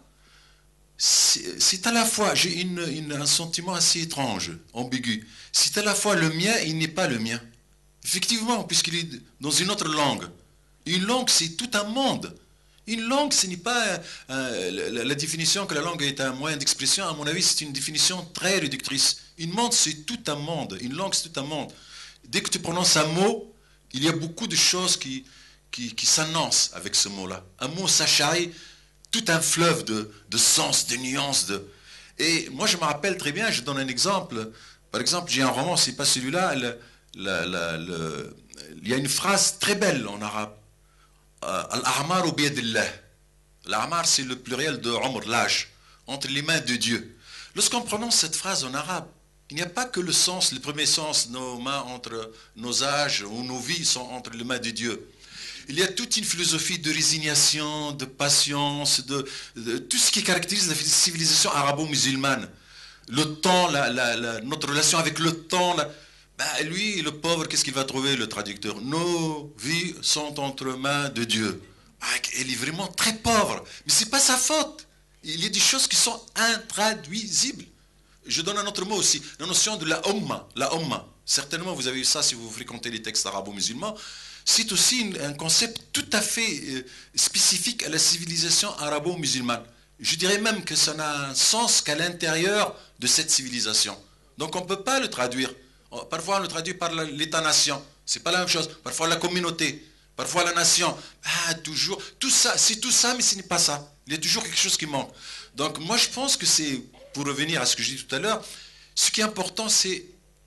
c'est à la fois, j'ai une, une, un sentiment assez étrange, ambigu. C'est à la fois le mien et il n'est pas le mien. Effectivement, puisqu'il est dans une autre langue. Une langue, c'est tout un monde. Une langue, ce n'est pas euh, la, la définition que la langue est un moyen d'expression. À mon avis, c'est une définition très réductrice. Une monde, c'est tout un monde. Une langue, c'est tout un monde. Dès que tu prononces un mot, il y a beaucoup de choses qui, qui, qui s'annoncent avec ce mot-là. Un mot, ça charrie tout un fleuve de, de sens, de nuances. De... Et moi, je me rappelle très bien, je donne un exemple. Par exemple, j'ai un roman, c'est pas celui-là. Le, le, le, le, il y a une phrase très belle en arabe. Al-A'mar ou biyadillah. L'A'mar, c'est le pluriel de Umr, l'âge, entre les mains de Dieu. Lorsqu'on prononce cette phrase en arabe, il n'y a pas que le sens, le premier sens, nos mains entre nos âges ou nos vies sont entre les mains de Dieu. Il y a toute une philosophie de résignation, de patience, de, de tout ce qui caractérise la civilisation arabo-musulmane. Le temps, la, la, la, notre relation avec le temps. La, ben lui, le pauvre, qu'est-ce qu'il va trouver, le traducteur? Nos vies sont entre mains de Dieu. Ah, il est vraiment très pauvre. Mais ce n'est pas sa faute. Il y a des choses qui sont intraduisibles. Je donne un autre mot aussi, la notion de la umma. La umma. Certainement, vous avez eu ça si vous fréquentez les textes arabo-musulmans. C'est aussi une, un concept tout à fait euh, spécifique à la civilisation arabo-musulmane. Je dirais même que ça n'a un sens qu'à l'intérieur de cette civilisation. Donc on ne peut pas le traduire. Parfois on le traduit par l'État-nation. C'est pas la même chose. Parfois la communauté. Parfois la nation. Ah, toujours. Tout ça, c'est tout ça, mais ce n'est pas ça. Il y a toujours quelque chose qui manque. Donc moi je pense que c'est, pour revenir à ce que j'ai dit tout à l'heure, ce qui est important, c'est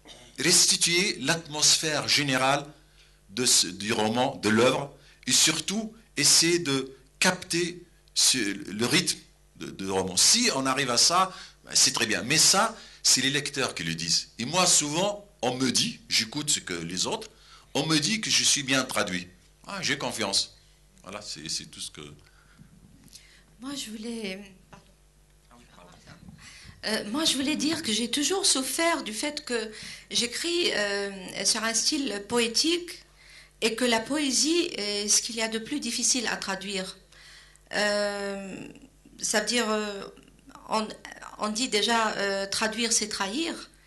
restituer l'atmosphère générale de ce, du roman, de l'œuvre, et surtout essayer de capter ce, le rythme de, de roman. Si on arrive à ça, ben c'est très bien. Mais ça, c'est les lecteurs qui le disent. Et moi, souvent, on me dit, j'écoute ce que les autres, on me dit que je suis bien traduit. Ah, j'ai confiance. Voilà, c'est tout ce que... Moi, je voulais... Euh, moi, je voulais dire que j'ai toujours souffert du fait que j'écris euh, sur un style poétique et que la poésie est ce qu'il y a de plus difficile à traduire. Euh, ça veut dire, euh, on, on dit déjà euh, traduire, c'est trahir,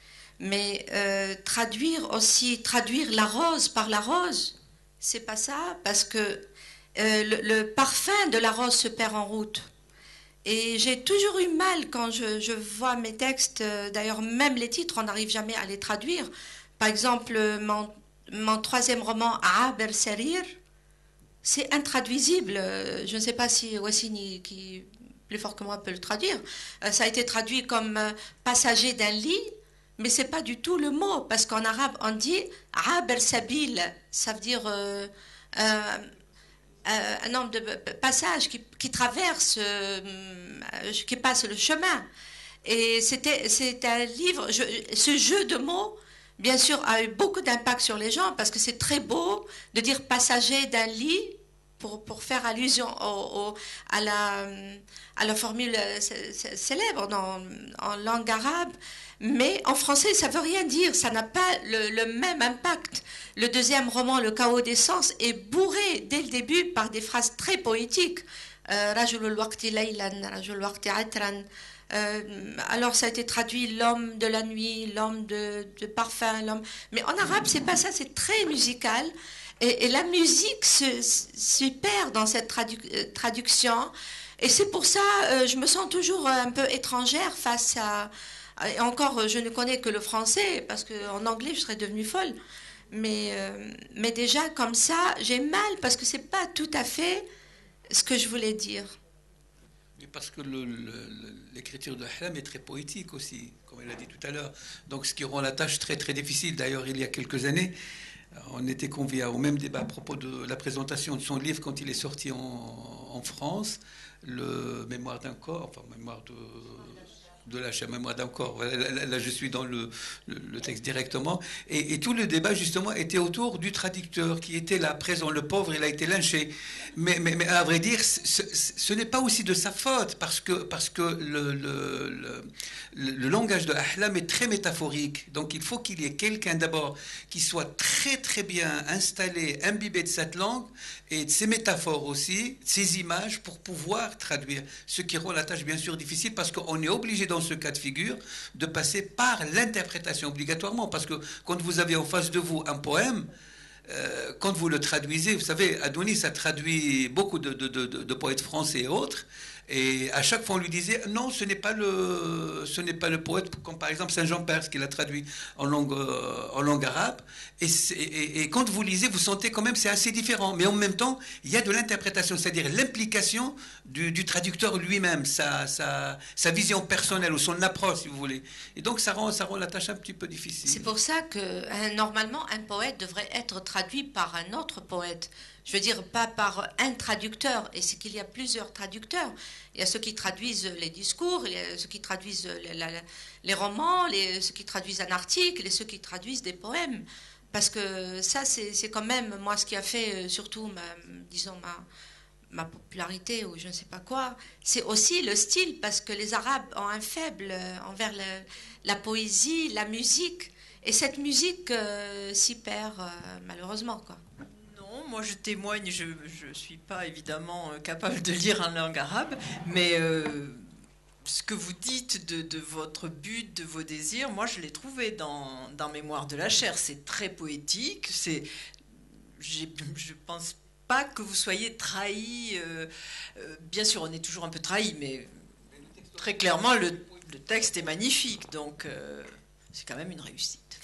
Mais euh, traduire aussi, traduire la rose par la rose, c'est pas ça, parce que euh, le, le parfum de la rose se perd en route. Et j'ai toujours eu mal quand je, je vois mes textes, euh, d'ailleurs même les titres, on n'arrive jamais à les traduire. Par exemple, mon, mon troisième roman, Aber Sarir, c'est intraduisible. Je ne sais pas si Wassini, qui plus fort que moi, peut le traduire. Euh, ça a été traduit comme euh, passager d'un lit, mais c'est pas du tout le mot, parce qu'en arabe on dit Aber Sabil, ça veut dire euh, euh, euh, un nombre de passages qui, qui traversent, euh, qui passent le chemin. Et c'était, c'est un livre, je, ce jeu de mots, bien sûr, a eu beaucoup d'impact sur les gens, parce que c'est très beau de dire passager d'un lit, pour, pour faire allusion au, au, à, la, à la formule célèbre dans, en langue arabe. Mais en français, ça ne veut rien dire, ça n'a pas le, le même impact. Le deuxième roman, Le chaos des sens, est bourré dès le début par des phrases très poétiques. Rajulul waqti laylan, rajulul waqti atran. Euh, alors ça a été traduit l'homme de la nuit, l'homme de, de parfum, l'homme. Mais en arabe, c'est pas ça, c'est très musical. Et, et la musique se, se perd dans cette tradu traduction. Et c'est pour ça, euh, je me sens toujours un peu étrangère face à. Et encore, je ne connais que le français, parce qu'en anglais, je serais devenue folle. Mais, euh, mais déjà, comme ça, j'ai mal, parce que c'est pas tout à fait ce que je voulais dire. Parce que l'écriture de Ahlam est très poétique aussi, comme elle a dit tout à l'heure. Donc, ce qui rend la tâche très, très difficile. D'ailleurs, il y a quelques années, on était conviés au même débat à propos de la présentation de son livre quand il est sorti en, en France, le Mémoire d'un corps, enfin, Mémoire de... de la mémoire d'un corps. Là, là, je suis dans le, le, le texte directement. Et, et tout le débat, justement, était autour du traducteur qui était là, présent. Le pauvre, il a été lynché. Mais, mais, mais à vrai dire, ce, ce n'est pas aussi de sa faute, parce que, parce que le, le, le, le langage de Ahlam est très métaphorique. Donc, il faut qu'il y ait quelqu'un, d'abord, qui soit très, très bien installé, imbibé de cette langue, et de ses métaphores aussi, de ses images, pour pouvoir traduire. Ce qui rend la tâche, bien sûr, difficile, parce qu'on est obligé, dans ce cas de figure, de passer par l'interprétation obligatoirement, parce que quand vous avez en face de vous un poème, euh, quand vous le traduisez, vous savez, Adonis a traduit beaucoup de, de, de, de poètes français et autres, et à chaque fois on lui disait non, ce n'est pas le, ce n'est pas le poète, comme par exemple Saint-Jean Perse qui l'a traduit en langue, euh, en langue arabe, et, et, et quand vous lisez, vous sentez quand même c'est assez différent, mais en même temps il y a de l'interprétation, c'est-à-dire l'implication du, du traducteur lui-même, sa, sa, sa vision personnelle ou son approche, si vous voulez, et donc ça rend, ça rend la tâche un petit peu difficile. C'est pour ça que euh, normalement un poète devrait être traduit par un autre poète. Je veux dire, pas par un traducteur, et c'est qu'il y a plusieurs traducteurs. Il y a ceux qui traduisent les discours, il y a ceux qui traduisent les, les, les romans, les, ceux qui traduisent un article, et ceux qui traduisent des poèmes. Parce que ça, c'est quand même, moi, ce qui a fait surtout, ma, disons, ma, ma popularité, ou je ne sais pas quoi, c'est aussi le style, parce que les Arabes ont un faible envers le, la poésie, la musique, et cette musique euh, s'y perd, euh, malheureusement, quoi. Moi, je témoigne, je ne suis pas évidemment capable de lire en langue arabe, mais euh, ce que vous dites de, de votre but, de vos désirs, moi, je l'ai trouvé dans, dans Mémoire de la chair. C'est très poétique. C'est, je ne pense pas que vous soyez trahi. Euh, euh, bien sûr, on est toujours un peu trahi, mais très clairement, le, le texte est magnifique. Donc, euh, c'est quand même une réussite.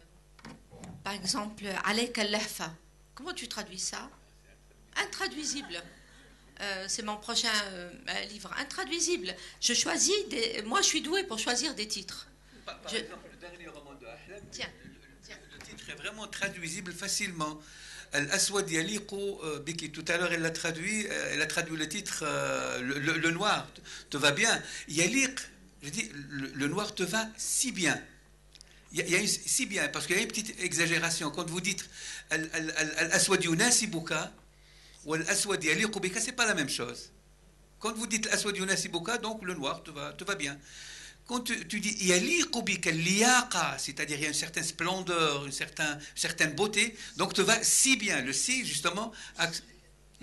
Par exemple, Alayka al-Lahfa. Comment tu traduis ça? Intraduisible. Euh, c'est mon prochain euh, livre. Intraduisible. Je choisis des... Moi, je suis douée pour choisir des titres. Par, par je... exemple, le dernier roman de Ahlam, tiens, le, tiens. le titre est vraiment traduisible facilement. Al-Aswad yaliqu biki. Tout à l'heure, elle l'a traduit. Elle a traduit le titre euh, le, le, le noir te va bien. Yaliq, je dis, le, le noir te va si bien. Il y, a, il y a une, si bien, parce qu'il y a une petite exagération. Quand vous dites Al-Aswad yunasibuka ou Al-Aswad yaliqu bika, c'est pas la même chose. Quand vous dites Al-Aswad yunasibuka, donc le noir te va, te va bien. Quand tu, tu dis yaliqu bika liyaqa, c'est-à-dire il y a une certaine splendeur, une certaine, certaine beauté, donc te va si bien. Le si, justement. Hmm?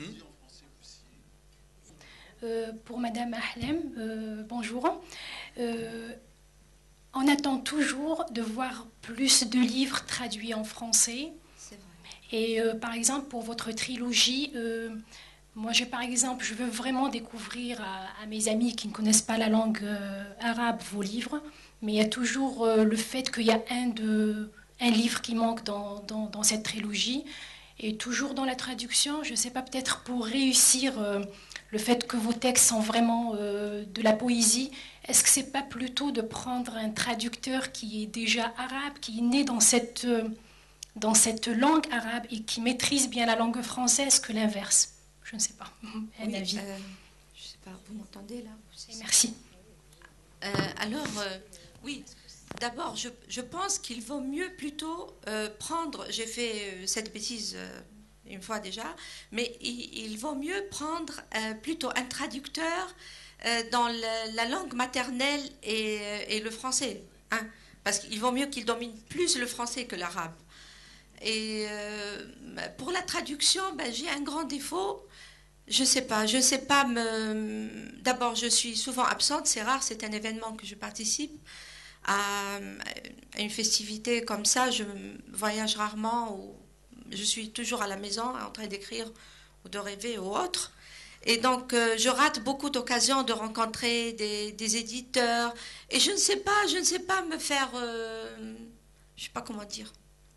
Euh, pour Madame Ahlam, euh, bonjour. Euh, on attend toujours de voir plus de livres traduits en français. C'est vrai. Et euh, par exemple, pour votre trilogie, euh, moi, je, par exemple, je veux vraiment découvrir à, à mes amis qui ne connaissent pas la langue euh, arabe vos livres, mais il y a toujours euh, le fait qu'il y a un, de, un livre qui manque dans, dans, dans cette trilogie. Et toujours dans la traduction, je ne sais pas, peut-être pour réussir euh, le fait que vos textes sont vraiment euh, de la poésie, est-ce que ce n'est pas plutôt de prendre un traducteur qui est déjà arabe, qui est né dans cette, euh, dans cette langue arabe et qui maîtrise bien la langue française que l'inverse? Je ne sais pas. Un Oui, avis. euh, je ne sais pas, vous m'entendez là? Merci. Euh, alors, euh, oui, d'abord, je, je pense qu'il vaut mieux plutôt euh, prendre, j'ai fait euh, cette bêtise euh, une fois déjà, mais il, il vaut mieux prendre euh, plutôt un traducteur euh, dans le, la langue maternelle et, et le français, hein, parce qu'il vaut mieux qu'il domine plus le français que l'arabe. Et euh, pour la traduction, ben, j'ai un grand défaut. Je ne sais pas, je ne sais pas me... D'abord, je suis souvent absente, c'est rare, c'est un événement que je participe. À, à une festivité comme ça, je voyage rarement, ou je suis toujours à la maison en train d'écrire ou de rêver ou autre. Et donc, euh, je rate beaucoup d'occasions de rencontrer des, des éditeurs. Et je ne sais pas, je ne sais pas me faire... Euh, je ne sais pas comment dire.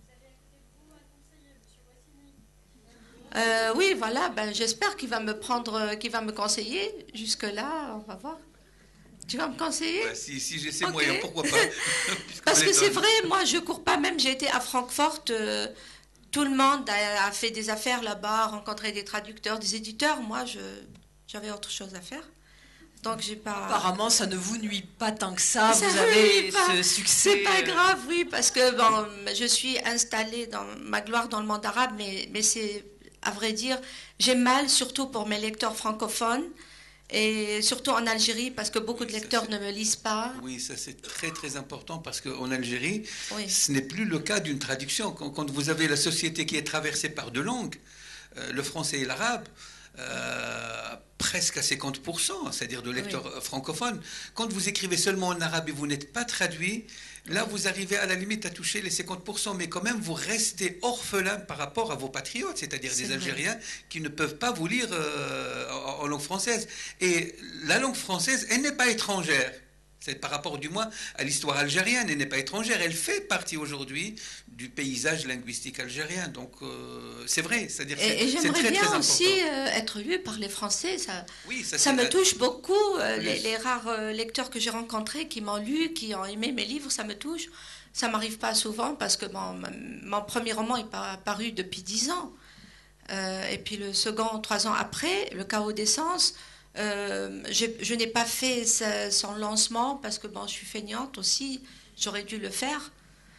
Euh, oui, voilà, ben, j'espère qu'il va me prendre, qu'il va me conseiller. Jusque-là, on va voir. Tu vas me conseiller? Ouais, si si j'ai ces Ok. moyens, pourquoi pas? Parce que c'est vrai, moi, je cours pas. Même, j'ai été à Francfort. Euh, tout le monde a, a fait des affaires là-bas, rencontré des traducteurs, des éditeurs. Moi, je, j'avais autre chose à faire. Donc, j'ai pas... Apparemment, ça ne vous nuit pas tant que ça. Ça vous me avez nuit pas. ce succès. C'est pas euh, grave, oui, parce que bon, je suis installée dans ma gloire dans le monde arabe, mais, mais c'est, à vrai dire, j'ai mal, surtout pour mes lecteurs francophones, et surtout en Algérie, parce que beaucoup Oui, de ça, lecteurs c'est- ne me lisent pas. Oui, ça c'est très très important parce qu'en Algérie, Oui. ce n'est plus le cas d'une traduction. Quand, quand vous avez la société qui est traversée par deux langues, euh, le français et l'arabe, euh, presque à cinquante pour cent, c'est-à-dire de lecteurs Oui. francophones, quand vous écrivez seulement en arabe et vous n'êtes pas traduit, là vous arrivez à la limite à toucher les cinquante pour cent, mais quand même vous restez orphelin par rapport à vos patriotes, c'est-à-dire C'est des vrai. Algériens qui ne peuvent pas vous lire euh, en, en langue française. Et la langue française, elle n'est pas étrangère. C'est par rapport du moins à l'histoire algérienne, elle n'est pas étrangère, elle fait partie aujourd'hui du paysage linguistique algérien. Donc euh, c'est vrai, c'est-à-dire Et, c'est, et c'est j'aimerais très bien très important. aussi euh, être lu par les Français. Ça, Oui, ça, ça c'est- me touche beaucoup. euh, Oui. les, les rares euh, lecteurs que j'ai rencontrés qui m'ont lu, qui ont aimé mes livres, ça me touche. Ça m'arrive pas souvent parce que mon, mon premier roman est pas paru depuis dix ans. Euh, et puis le second, trois ans après, Le Chaos des Sens. Euh, j'ai- je n'ai pas fait ce- son lancement parce que bon, je suis feignante aussi. J'aurais dû le faire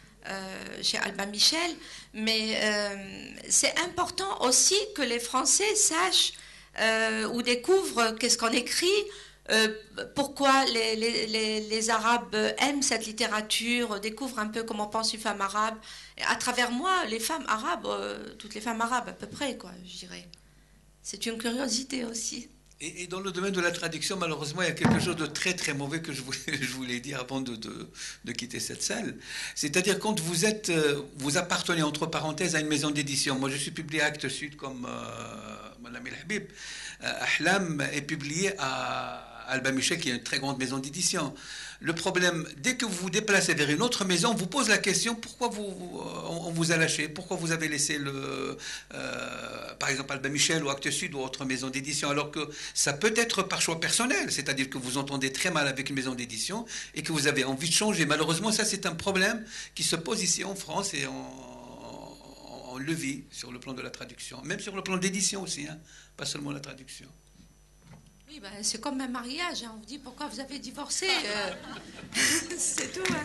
euh, chez Albin Michel. Mais euh, c'est important aussi que les Français sachent euh, ou découvrent qu'est-ce qu'on écrit, euh, pourquoi les, les, les, les Arabes aiment cette littérature, découvrent un peu comment pense une femme arabe. Et à travers moi, les femmes arabes, euh, toutes les femmes arabes à peu près, quoi, je dirais. C'est une curiosité aussi. Et, et dans le domaine de la traduction, malheureusement, il y a quelque chose de très très mauvais que je voulais, je voulais dire avant de, de, de quitter cette salle. C'est-à-dire quand vous êtes, euh, vous appartenez entre parenthèses à une maison d'édition. Moi, je suis publié à Actes Sud comme euh, Madame El Habib. Euh, Ahlam est publié à Albin Michel, qui est une très grande maison d'édition. Le problème, dès que vous vous déplacez vers une autre maison, on vous pose la question pourquoi vous, on vous a lâché, pourquoi vous avez laissé le, euh, par exemple Albin Michel ou Actes Sud ou autre maison d'édition, alors que ça peut être par choix personnel, c'est-à-dire que vous entendez très mal avec une maison d'édition et que vous avez envie de changer. Malheureusement, ça c'est un problème qui se pose ici en France et on, on le vit sur le plan de la traduction, même sur le plan d'édition aussi, hein, pas seulement la traduction. Oui, ben, c'est comme un mariage. Hein. On vous dit pourquoi vous avez divorcé. Euh, c'est tout. Hein.